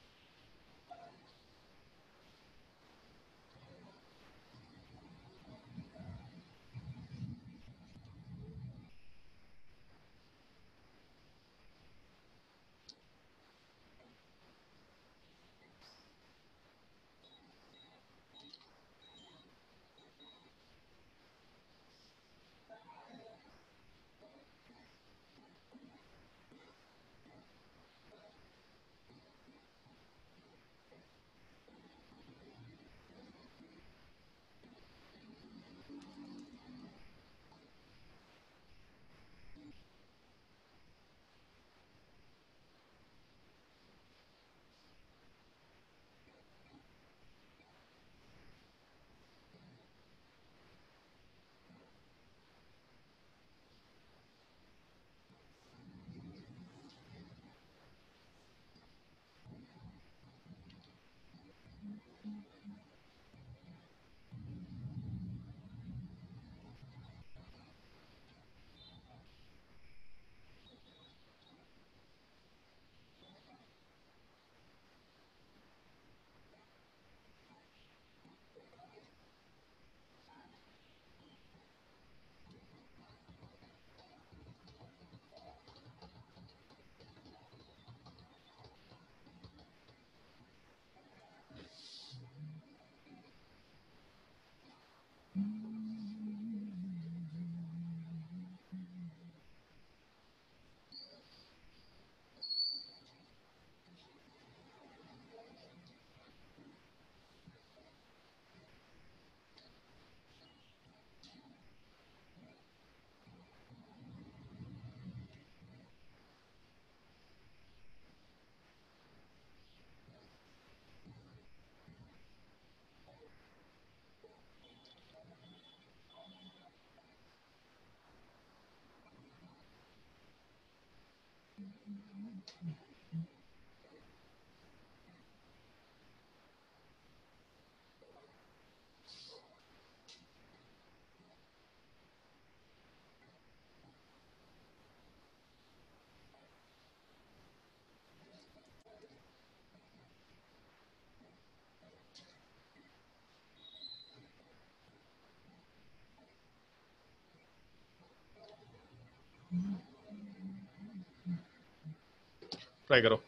ट्राई करो।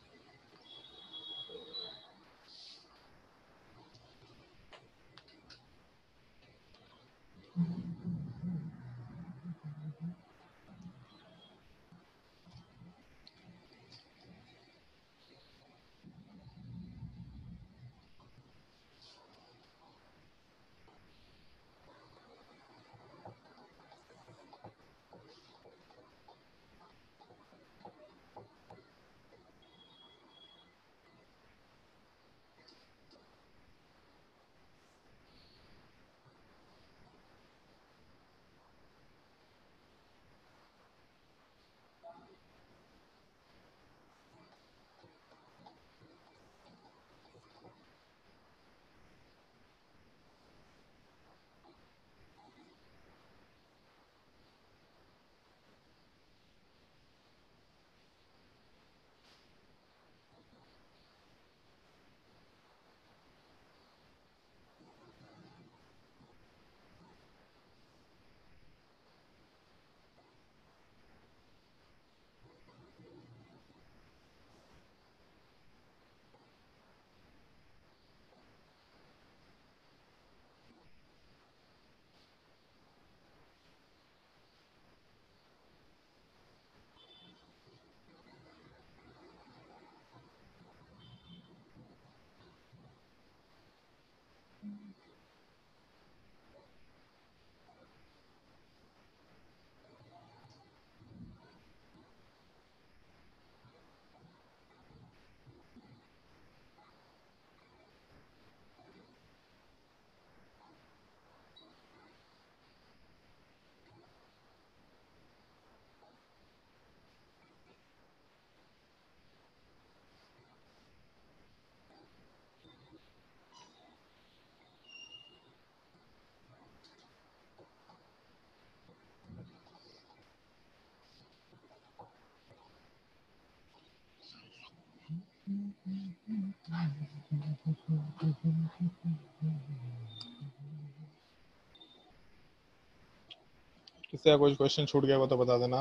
किसी का कोई क्वेश्चन छूट गया हो तो बता देना।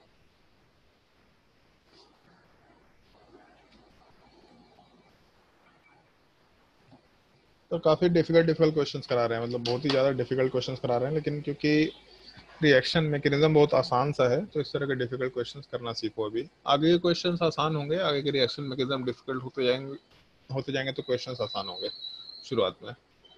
तो काफ़ी डिफिकल्ट क्वेश्चंस करा रहे हैं, मतलब बहुत ही ज़्यादा डिफिकल्ट क्वेश्चंस करा रहे हैं, लेकिन क्योंकि रिएक्शन मैकेनिज्म बहुत आसान सा है तो इस तरह के डिफिकल्ट क्वेश्चंस करना सीखो। अभी आगे के क्वेश्चंस आसान होंगे, आगे के रिएक्शन मैकेनिज्म डिफिकल्ट होते जाएंगे तो क्वेश्चंस आसान होंगे शुरुआत में।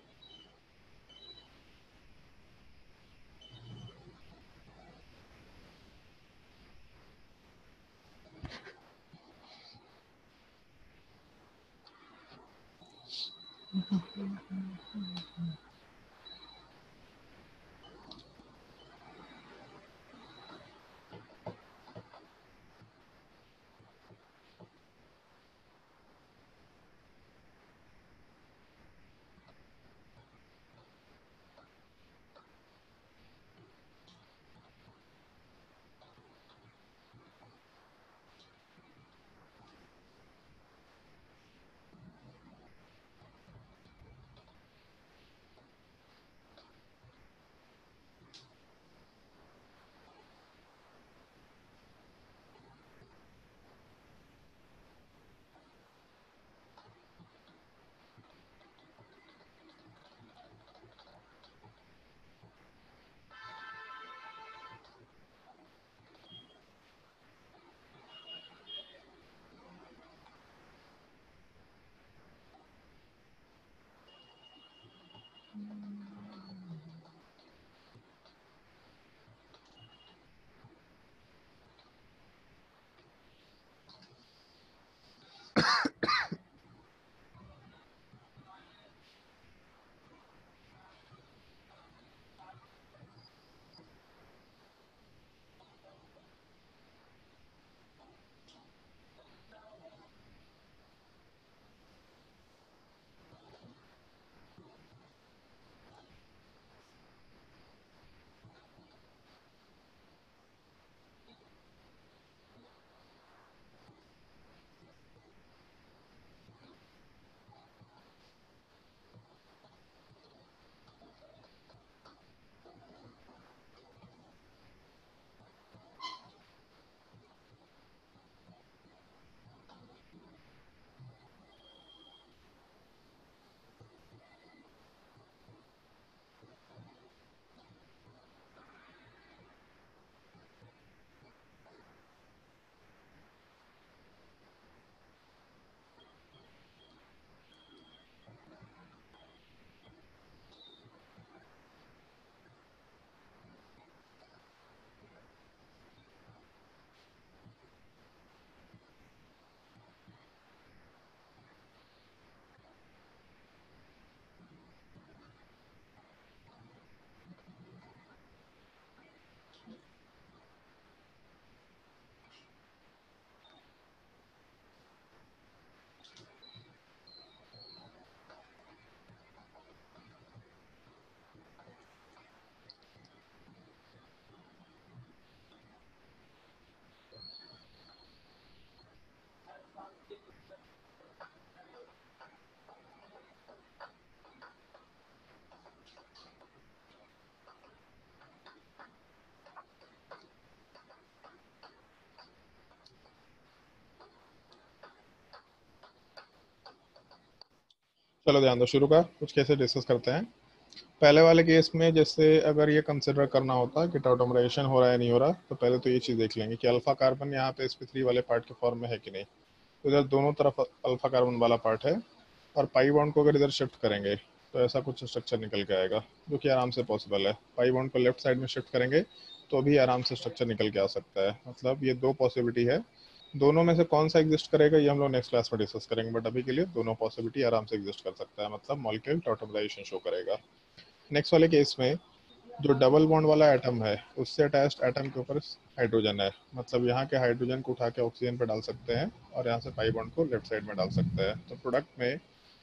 चलो ध्यान दो, शुरू का कुछ कैसे डिस्कस करते हैं। पहले वाले केस में जैसे अगर ये कंसिडर करना होता कि टॉटोमराइजेशन हो रहा है नहीं हो रहा, तो पहले तो ये चीज़ देख लेंगे कि अल्फा कार्बन यहाँ पे sp3 वाले पार्ट के फॉर्म में है कि नहीं। तो इधर दोनों तरफ अल्फा कार्बन वाला पार्ट है, और पाई बॉन्ड को अगर इधर शिफ्ट करेंगे तो ऐसा कुछ स्ट्रक्चर निकल के आएगा, जो कि आराम से पॉसिबल है। पाई बॉन्ड को लेफ्ट साइड में शिफ्ट करेंगे तो भी आराम से स्ट्रक्चर निकल के आ सकता है। मतलब ये दो पॉसिबिलिटी है, दोनों में से कौन सा एग्जिस्ट करेगा ये हम लोग नेक्स्ट क्लास में डिस्कस करेंगे, बट अभी के लिए दोनों पॉसिबिलिटी आराम से एग्जिस्ट कर सकता है, मतलब मॉलिक्यूल टॉटोमराइजेशन शो करेगा। नेक्स्ट वाले केस में जो डबल बॉन्ड वाला एटम है उससे अटैच्ड एटम के ऊपर हाइड्रोजन है, मतलब यहाँ के हाइड्रोजन को उठा के ऑक्सीजन पे डाल सकते हैं और यहाँ से पाई बॉन्ड को लेफ्ट साइड में डाल सकते हैं। तो प्रोडक्ट में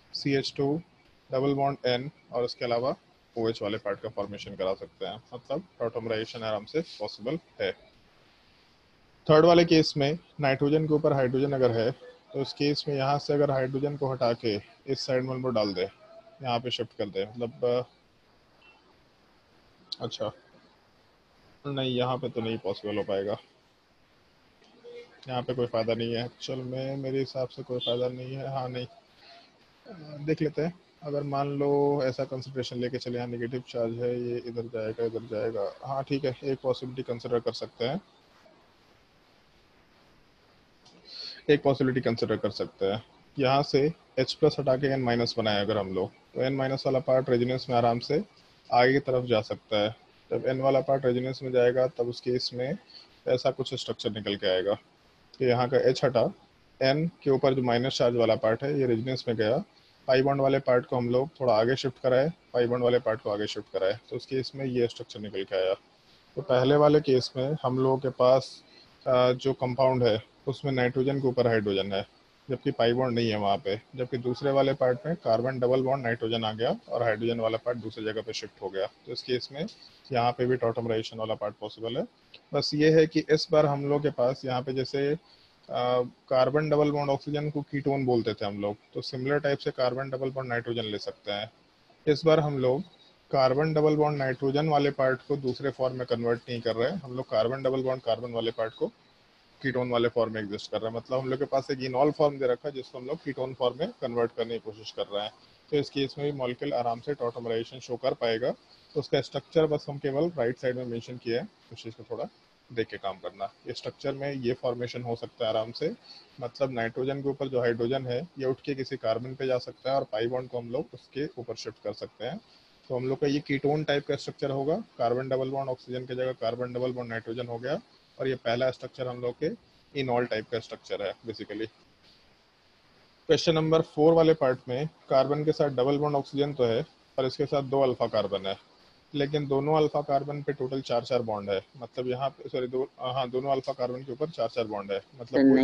CH2 डबल बॉन्ड N और उसके अलावा OH वाले पार्ट का फॉर्मेशन करा सकते हैं, मतलब टॉटोमराइजेशन आराम से पॉसिबल है। थर्ड वाले केस में नाइट्रोजन के ऊपर हाइड्रोजन अगर है तो उस केस में यहाँ से अगर हाइड्रोजन को हटा के इस साइड में हम लोग डाल दे, यहाँ पे शिफ्ट कर दे, मतलब अच्छा नहीं, यहाँ पे तो नहीं पॉसिबल हो पाएगा, यहाँ पे कोई फ़ायदा नहीं है एक्चुअल में, मेरे हिसाब से कोई फ़ायदा नहीं है। हाँ नहीं, देख लेते हैं। अगर मान लो ऐसा कंसिडरेशन लेके चले, यहाँ नेगेटिव चार्ज है, ये इधर जाएगा इधर जाएगा, हाँ ठीक है, एक पॉसिबिलिटी कंसिडर कर सकते हैं, एक पॉसिबिलिटी कंसिडर कर सकते हैं। यहाँ से H प्लस हटा के N माइनस बनाया अगर हम लोग, तो N माइनस वाला पार्ट रेजोनेंस में आराम से आगे की तरफ जा सकता है। जब N वाला पार्ट रेजोनेंस में जाएगा तब उस केस में ऐसा कुछ स्ट्रक्चर निकल के आएगा कि यहाँ का H हटा, N के ऊपर जो माइनस चार्ज वाला पार्ट है ये रेजोनेंस में गया, पाई बॉन्ड वाले पार्ट को हम लोग थोड़ा आगे शिफ्ट कराए, पाई बॉन्ड वाले पार्ट को आगे शिफ्ट कराए, तो उस केस में ये स्ट्रक्चर निकल के आया। तो पहले वाले केस में हम लोगों के पास जो कंपाउंड है उसमें नाइट्रोजन के ऊपर हाइड्रोजन है, जबकि पाई बॉन्ड नहीं है वहाँ पे, जबकि दूसरे वाले पार्ट में कार्बन डबल बॉन्ड नाइट्रोजन आ गया और हाइड्रोजन वाला पार्ट दूसरी जगह पे शिफ्ट हो गया। तो इस केस में यहाँ पे भी टॉटमराइजेशन वाला पार्ट पॉसिबल है। बस ये है कि इस बार हम लोग के पास यहाँ पे जैसे कार्बन डबल बॉन्ड ऑक्सीजन को कीटोन बोलते थे हम लोग, तो सिमिलर टाइप से कार्बन डबल बॉन्ड नाइट्रोजन ले सकते हैं। इस बार हम लोग कार्बन डबल बॉन्ड नाइट्रोजन वाले पार्ट को दूसरे फॉर्म में कन्वर्ट नहीं कर रहे हैं, हम लोग कार्बन डबल बॉन्ड कार्बन वाले पार्ट को कीटोन वाले फॉर्म में एग्जिस्ट कर रहे हैं, मतलब हम लोग के पास एक इनॉल फॉर्म दे रखा है जिसको हम लोग कीटोन फॉर्म में कन्वर्ट करने की कोशिश कर रहे हैं। तो इस केस में भी मॉलिक्यूल आराम से टॉटमराइजेशन शो कर पाएगा। तो उसका स्ट्रक्चर बस हम केवल राइट साइड में मेंशन किया है, उस चीज़ को थोड़ा देख के काम करना। ये स्ट्रक्चर में ये फॉर्मेशन हो सकता है आराम से, मतलब नाइट्रोजन के ऊपर जो हाइड्रोजन है ये उठ के किसी कार्बन पे जा सकता है और पाई बॉन्ड को हम लोग उसके ऊपर शिफ्ट कर सकते हैं। तो हम लोग का ये कीटोन टाइप का स्ट्रक्चर होगा, कार्बन डबल बॉन्ड ऑक्सीजन की जगह कार्बन डबल बॉन्ड नाइट्रोजन हो गया, और ये पहला स्ट्रक्चर हम लोग के इनॉल टाइप का स्ट्रक्चर है बेसिकली। क्वेश्चन नंबर 4 वाले पार्ट में कार्बन के साथ डबल बॉन्ड ऑक्सीजन तो है, पर इसके साथ 2 अल्फा कार्बन है, लेकिन दोनों अल्फा कार्बन पे टोटल 4-4 बॉन्ड है, मतलब यहाँ पे सॉरी हाँ दोनों अल्फा कार्बन के ऊपर 4-4 बॉन्ड है, मतलब कोई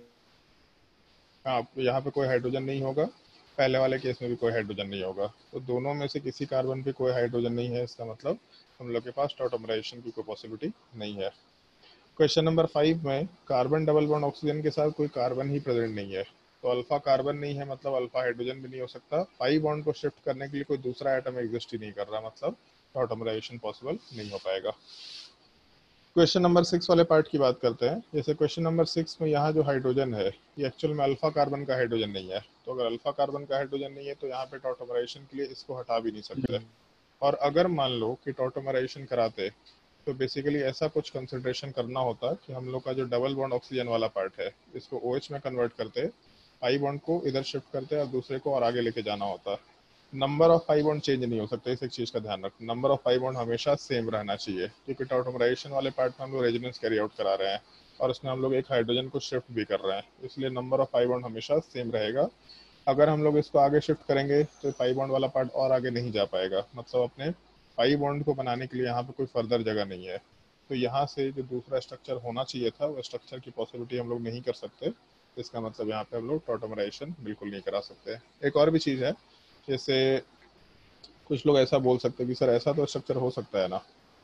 हाँ यहाँ पे कोई हाइड्रोजन नहीं होगा, पहले वाले केस में भी कोई हाइड्रोजन नहीं होगा, तो दोनों में से किसी कार्बन पे कोई हाइड्रोजन नहीं है, इसका मतलब हम लोग के पास टॉटमराइजेशन की कोई पॉसिबिलिटी नहीं है। क्वेश्चन नंबर 5 में कार्बन डबल बॉन्ड ऑक्सीजन के साथ कोई कार्बन ही प्रेजेंट नहीं है, तो अल्फा कार्बन नहीं है मतलब अल्फा हाइड्रोजन भी नहीं हो सकता, पाई बॉन्ड को शिफ्ट करने के लिए कोई दूसरा एटम एग्जिस्ट ही नहीं कर रहा, मतलब टॉटमराइजेशन पॉसिबल नहीं हो पाएगा। क्वेश्चन नंबर 6 वाले पार्ट की बात करते हैं। जैसे क्वेश्चन नंबर 6 में यहाँ जो हाइड्रोजन है ये एक्चुअल में अल्फा कार्बन का हाइड्रोजन नहीं है, तो अगर अल्फा कार्बन का हाइड्रोजन नहीं है तो यहाँ पे टॉटमराइजेशन के लिए इसको हटा भी नहीं सकते, और अगर मान लो कि टॉटमराइजेशन कराते तो बेसिकली ऐसा कुछ कंसिडरेशन करना होता कि हम लोग का जो डबल बॉन्ड ऑक्सीजन वाला पार्ट है इसको OH में कन्वर्ट करते, पाई बॉन्ड को इधर शिफ्ट करते और दूसरे को और आगे लेके जाना होता। Number of pi bond change नहीं हो सकता, इस एक चीज़ का ध्यान रखना, नंबर ऑफ पाई बॉन्ड हमेशा सेम रहना चाहिए, क्योंकि टॉटमराइजेशन वाले पार्ट में हम लोग रेजोनेंस कैरी आउट करा रहे हैं और उसमें हम लोग एक हाइड्रोजन को शिफ्ट भी कर रहे हैं, इसलिए नंबर ऑफ पाई बॉन्ड हमेशा सेम रहेगा। अगर हम लोग इसको आगे शिफ्ट करेंगे तो पाई बॉन्ड वाला पार्ट और आगे नहीं जा पाएगा, मतलब अपने पाई बॉन्ड को बनाने के लिए यहाँ पे कोई फर्दर जगह नहीं है, तो यहाँ से जो दूसरा स्ट्रक्चर होना चाहिए था वो स्ट्रक्चर की पॉसिबिलिटी हम लोग नहीं कर सकते, इसका मतलब यहाँ पे हम लोग टॉटमराइजेशन बिल्कुल नहीं करा सकते। एक और भी चीज़ है, जैसे कुछ लोग ऐसा बोल सकते हैं कि सर ऐसा तो स्ट्रक्चर हो सकता है ना,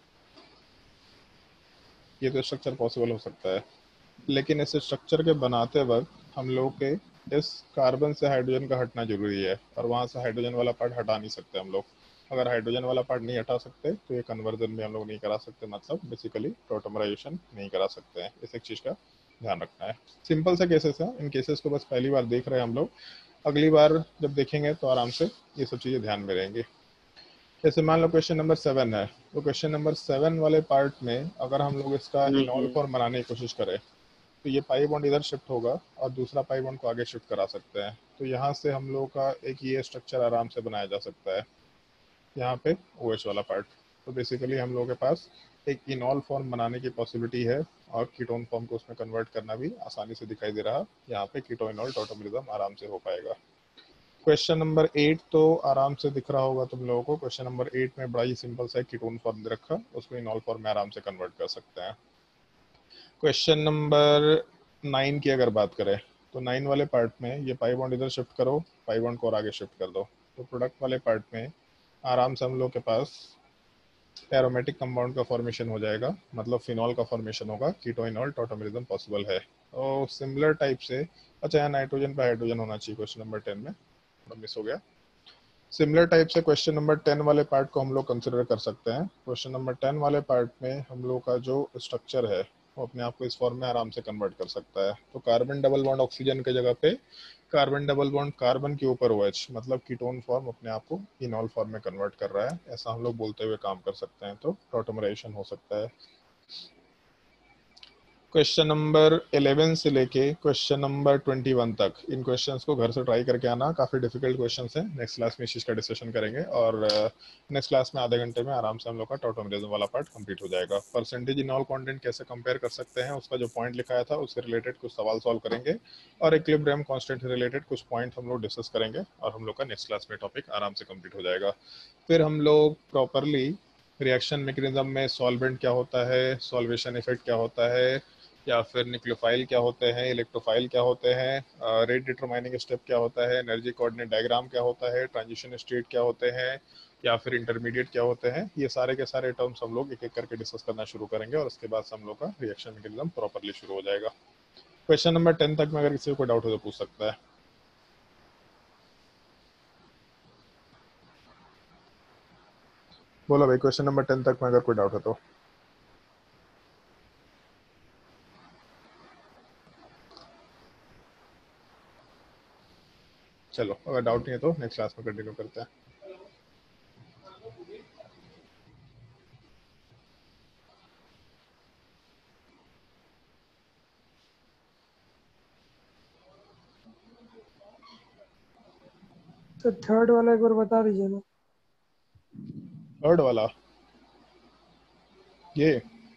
ये तो स्ट्रक्चर पॉसिबल हो सकता है, लेकिन इस स्ट्रक्चर के बनाते वक्त हम लोग के इस कार्बन से हाइड्रोजन का हटना जरूरी है, और वहाँ से हाइड्रोजन वाला पार्ट हटा नहीं सकते हम लोग। अगर हाइड्रोजन वाला पार्ट नहीं हटा सकते तो ये कन्वर्जन भी हम लोग नहीं करा सकते, मतलब बेसिकली टॉटमराइजेशन नहीं करा सकते हैं, इस एक चीज़ का ध्यान रखना है। सिंपल से केसेस हैं, इन केसेस को बस पहली बार देख रहे हैं हम लोग, अगली बार जब देखेंगे तो आराम से ये सब चीज़ें ध्यान में रहेंगी। जैसे मान लो क्वेश्चन नंबर 7 है, तो क्वेश्चन नंबर 7 वाले पार्ट में अगर हम लोग इसका इनॉल फॉर्म बनाने की कोशिश करें तो ये पाई बॉन्ड इधर शिफ्ट होगा और दूसरा पाई बॉन्ड को आगे शिफ्ट करा सकते हैं, तो यहाँ से हम लोगों का एक ये स्ट्रक्चर आराम से बनाया जा सकता है, यहाँ पे OH वाला पार्ट। तो बेसिकली हम लोगों के पास एक इनॉल फॉर्म बनाने की पॉसिबिलिटी है और कीटोन फॉर्म को उसमें कन्वर्ट करना भी आसानी से दिखाई दे रहा, यहाँ पे कीटोइनॉल टॉटमरिज्म आराम से हो पाएगा। क्वेश्चन नंबर 8 तो आराम से दिख रहा होगा तुम लोगों को, क्वेश्चन नंबर 8 में बड़ा ही सिंपल सा कीटोन फॉर्म दे रखा, उसको इनॉल फॉर्म में आराम से कन्वर्ट कर सकते हैं। क्वेश्चन नंबर 9 की अगर बात करें तो 9 वाले पार्ट में ये पाई बॉन्ड इधर शिफ्ट करो, पाई बॉन्ड को और आगे शिफ्ट कर दो, तो प्रोडक्ट वाले पार्ट में आराम से हम लोग के पास एरोमेटिक कंपाउंड का फॉर्मेशन हो जाएगा, मतलब फिनॉल का फॉर्मेशन होगा, कीटोइनॉल टॉटोमेरिज्म पॉसिबल है। और सिमिलर टाइप से, अच्छा यहाँ नाइट्रोजन पे हाइड्रोजन होना चाहिए क्वेश्चन नंबर 10 में, मिस हो गया। सिमिलर टाइप से क्वेश्चन नंबर 10 वाले पार्ट को हम लोग कंसिडर कर सकते हैं। क्वेश्चन नंबर 10 वाले पार्ट में हम लोग का जो स्ट्रक्चर है वो अपने आप को इस फॉर्म में आराम से कन्वर्ट कर सकता है। तो कार्बन डबल बॉन्ड ऑक्सीजन के जगह पे कार्बन डबल बॉन्ड कार्बन के ऊपर OH, मतलब कीटोन फॉर्म अपने आप को इनॉल फॉर्म में कन्वर्ट कर रहा है, ऐसा हम लोग बोलते हुए काम कर सकते हैं। तो टॉटोमराइजेशन हो सकता है। क्वेश्चन नंबर 11 से लेके क्वेश्चन नंबर 21 तक इन क्वेश्चंस को घर से ट्राई करके आना, काफ़ी डिफिकल्ट क्वेश्चंस हैं। नेक्स्ट क्लास में इस चीज़ का डिस्कशन करेंगे और नेक्स्ट क्लास में आधे घंटे में आराम से हम लोग का टॉटोमरिज्म वाला पार्ट कंप्लीट हो जाएगा। परसेंटेज इनॉल कंटेंट कैसे कंपेयर कर सकते हैं, उसका जो पॉइंट लिखाया था उससे रिलेटेड कुछ सवाल सॉल्व करेंगे और इक्विलिब्रियम कांस्टेंट से रिलेटेड कुछ पॉइंट हम लोग डिस्कस करेंगे और हम लोग का नेक्स्ट क्लास में टॉपिक आराम से कंप्लीट हो जाएगा। फिर हम लोग प्रॉपरली रिएक्शन मैकेनिज्म में सॉल्वेंट क्या होता है, सॉल्वेशन इफेक्ट क्या होता है, या फिर न्यूक्लियोफाइल क्या होते हैं, इलेक्ट्रोफाइल क्या होते हैं, रेट डिटरमाइनिंग स्टेप क्या होता है, एनर्जी कोऑर्डिनेट डायग्राम क्या होता है, ट्रांजिशन स्टेट क्या होते हैं, या फिर इंटरमीडिएट क्या होते हैं, ये सारे के सारे टर्म्स हम लोग एक एक करके डिस्कस करना शुरू करेंगे और उसके बाद हम लोग का रिएक्शन मैकेनिज्म प्रॉपरली शुरू हो जाएगा। क्वेश्चन नंबर 10 तक में अगर किसी को कोई डाउट हो तो पूछ सकता है। बोलो भाई, क्वेश्चन नंबर 10 तक में अगर कोई डाउट हो तो। चलो, अगर डाउट नहीं है तो नेक्स्ट क्लास में कंटिन्यू करते हैं। तो थर्ड वाला एक बार बता दीजिए ना। थर्ड वाला ये,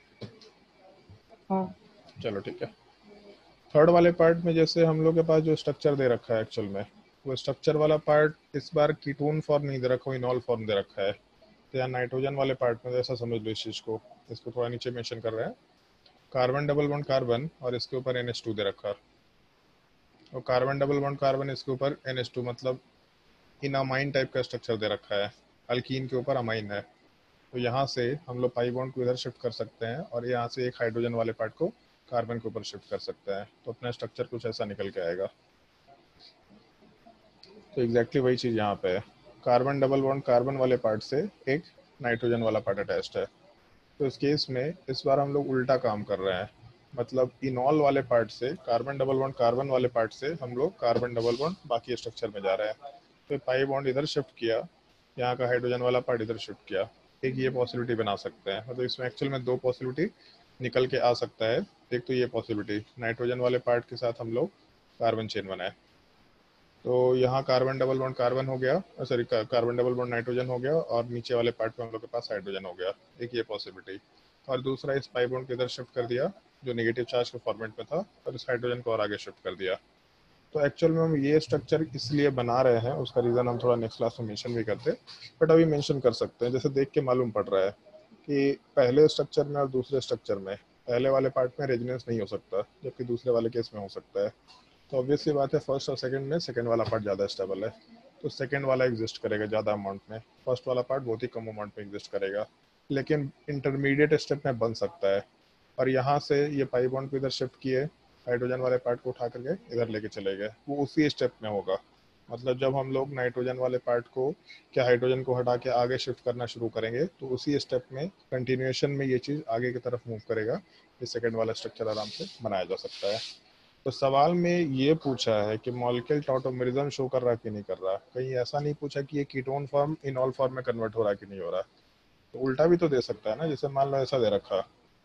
हाँ चलो ठीक है। थर्ड वाले पार्ट में जैसे हम लोग के पास जो स्ट्रक्चर दे रखा है एक्चुअल में, वो स्ट्रक्चर वाला पार्ट इस बार कीटोन फॉर्म नहीं दे रखा, इनॉल फॉर्म दे रखा है। तो यहाँ नाइट्रोजन वाले पार्ट में जैसा समझ लो इस चीज़ को, इसको थोड़ा नीचे मेंशन कर रहे हैं, कार्बन डबल बॉन्ड कार्बन और इसके ऊपर NH2 दे रखा है, और कार्बन डबल बॉन्ड कार्बन इसके ऊपर NH2, मतलब इन अमाइन टाइप का स्ट्रक्चर दे रखा है, अल्कीन के ऊपर अमाइन है। तो यहाँ से हम लोग पाई बॉन्ड को इधर शिफ्ट कर सकते हैं और यहाँ से एक हाइड्रोजन वाले पार्ट को कार्बन के ऊपर शिफ्ट कर सकते हैं, तो अपना स्ट्रक्चर कुछ ऐसा निकल के आएगा। तो एग्जैक्टली वही चीज़ यहाँ पे है, कार्बन डबल बॉन्ड कार्बन वाले पार्ट से एक नाइट्रोजन वाला पार्ट अटैच्ड है। तो इस केस में इस बार हम लोग उल्टा काम कर रहे हैं, मतलब इनॉल वाले पार्ट से, कार्बन डबल बॉन्ड कार्बन वाले पार्ट से हम लोग कार्बन डबल बॉन्ड बाकी स्ट्रक्चर में जा रहे हैं। तो पाई बॉन्ड इधर शिफ्ट किया, यहाँ का हाइड्रोजन वाला पार्ट इधर शिफ्ट किया, एक ये पॉसिबिलिटी बना सकते हैं। मतलब इसमें एक्चुअल में दो पॉसिबिलिटी निकल के आ सकता है। एक तो ये पॉसिबिलिटी, नाइट्रोजन वाले पार्ट के साथ हम लोग कार्बन चेन बनाए, तो यहाँ कार्बन डबल बॉन्ड कार्बन हो गया, sorry carbon double bond nitrogen हो गया और नीचे वाले पार्ट पे हम लोग के पास हाइड्रोजन हो गया, एक ये पॉसिबिलिटी। और दूसरा, इस पाई बॉन्ड को इधर शिफ्ट कर दिया जो नेगेटिव चार्ज के फॉर्मेट में था, और इस हाइड्रोजन को और आगे शिफ्ट कर दिया। तो एक्चुअल में हम ये स्ट्रक्चर इसलिए बना रहे हैं, उसका रीज़न हम थोड़ा नेक्स्ट क्लास में मेंशन भी करते हैं, बट अभी मेंशन कर सकते हैं। जैसे देख के मालूम पड़ रहा है कि पहले स्ट्रक्चर में और दूसरे स्ट्रक्चर में पहले वाले पार्ट में रेजोनेंस नहीं हो सकता, जबकि दूसरे वाले केस में हो सकता है। तो ऑब्वियस सी बात है, फर्स्ट और सेकंड में सेकंड वाला पार्ट ज़्यादा स्टेबल है, तो सेकंड वाला एग्जिस्ट करेगा ज़्यादा अमाउंट में, फर्स्ट वाला पार्ट बहुत ही कम अमाउंट में एग्जिस्ट करेगा, लेकिन इंटरमीडिएट स्टेप में बन सकता है। और यहाँ से ये पाई बॉन्ड को इधर शिफ्ट किए, हाइड्रोजन वाले पार्ट को उठा करके इधर लेके चले गए, वो उसी स्टेप में होगा। मतलब जब हम लोग नाइट्रोजन वाले पार्ट को, क्या हाइड्रोजन को हटा के आगे शिफ्ट करना शुरू करेंगे, तो उसी स्टेप में कंटिन्यूएशन में ये चीज़ आगे की तरफ मूव करेगा, ये सेकंड वाला स्ट्रक्चर आराम से बनाया जा सकता है। तो सवाल में ये पूछा है कि मॉलिक्यूल टॉटोमेरिज्म शो कर रहा कि नहीं कर रहा, कहीं ऐसा नहीं पूछा कि ये कीटोन फॉर्म इनॉल फॉर्म में कन्वर्ट हो रहा कि नहीं हो रहा। तो उल्टा भी तो दे सकता है ना, जैसे मान लो ऐसा दे रखा,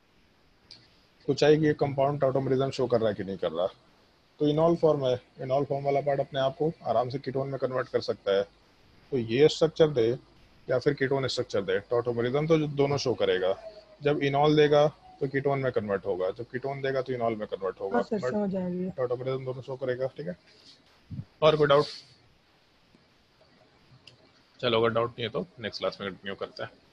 पूछा है कि ये कंपाउंड टॉटोमेरिज्म शो कर रहा है कि नहीं कर रहा, तो इनॉल फॉर्म है, इनॉल फॉर्म वाला पार्ट अपने आप को आराम से कीटोन में कन्वर्ट कर सकता है। तो ये स्ट्रक्चर दे या फिर कीटोन स्ट्रक्चर दे, टॉटोमेरिज्म तो दोनों शो करेगा। जब इनॉल देगा तो कीटोन में कन्वर्ट होगा, जब कीटोन देगा तो इनॉल में कन्वर्ट होगा, हाँ सर बट समझ आ गया। टॉटोमेरिज्म दोनों शो करेगा। ठीक है, और कोई डाउट? चलो, अगर डाउट नहीं है तो नेक्स्ट क्लास में कंटिन्यू करते हैं।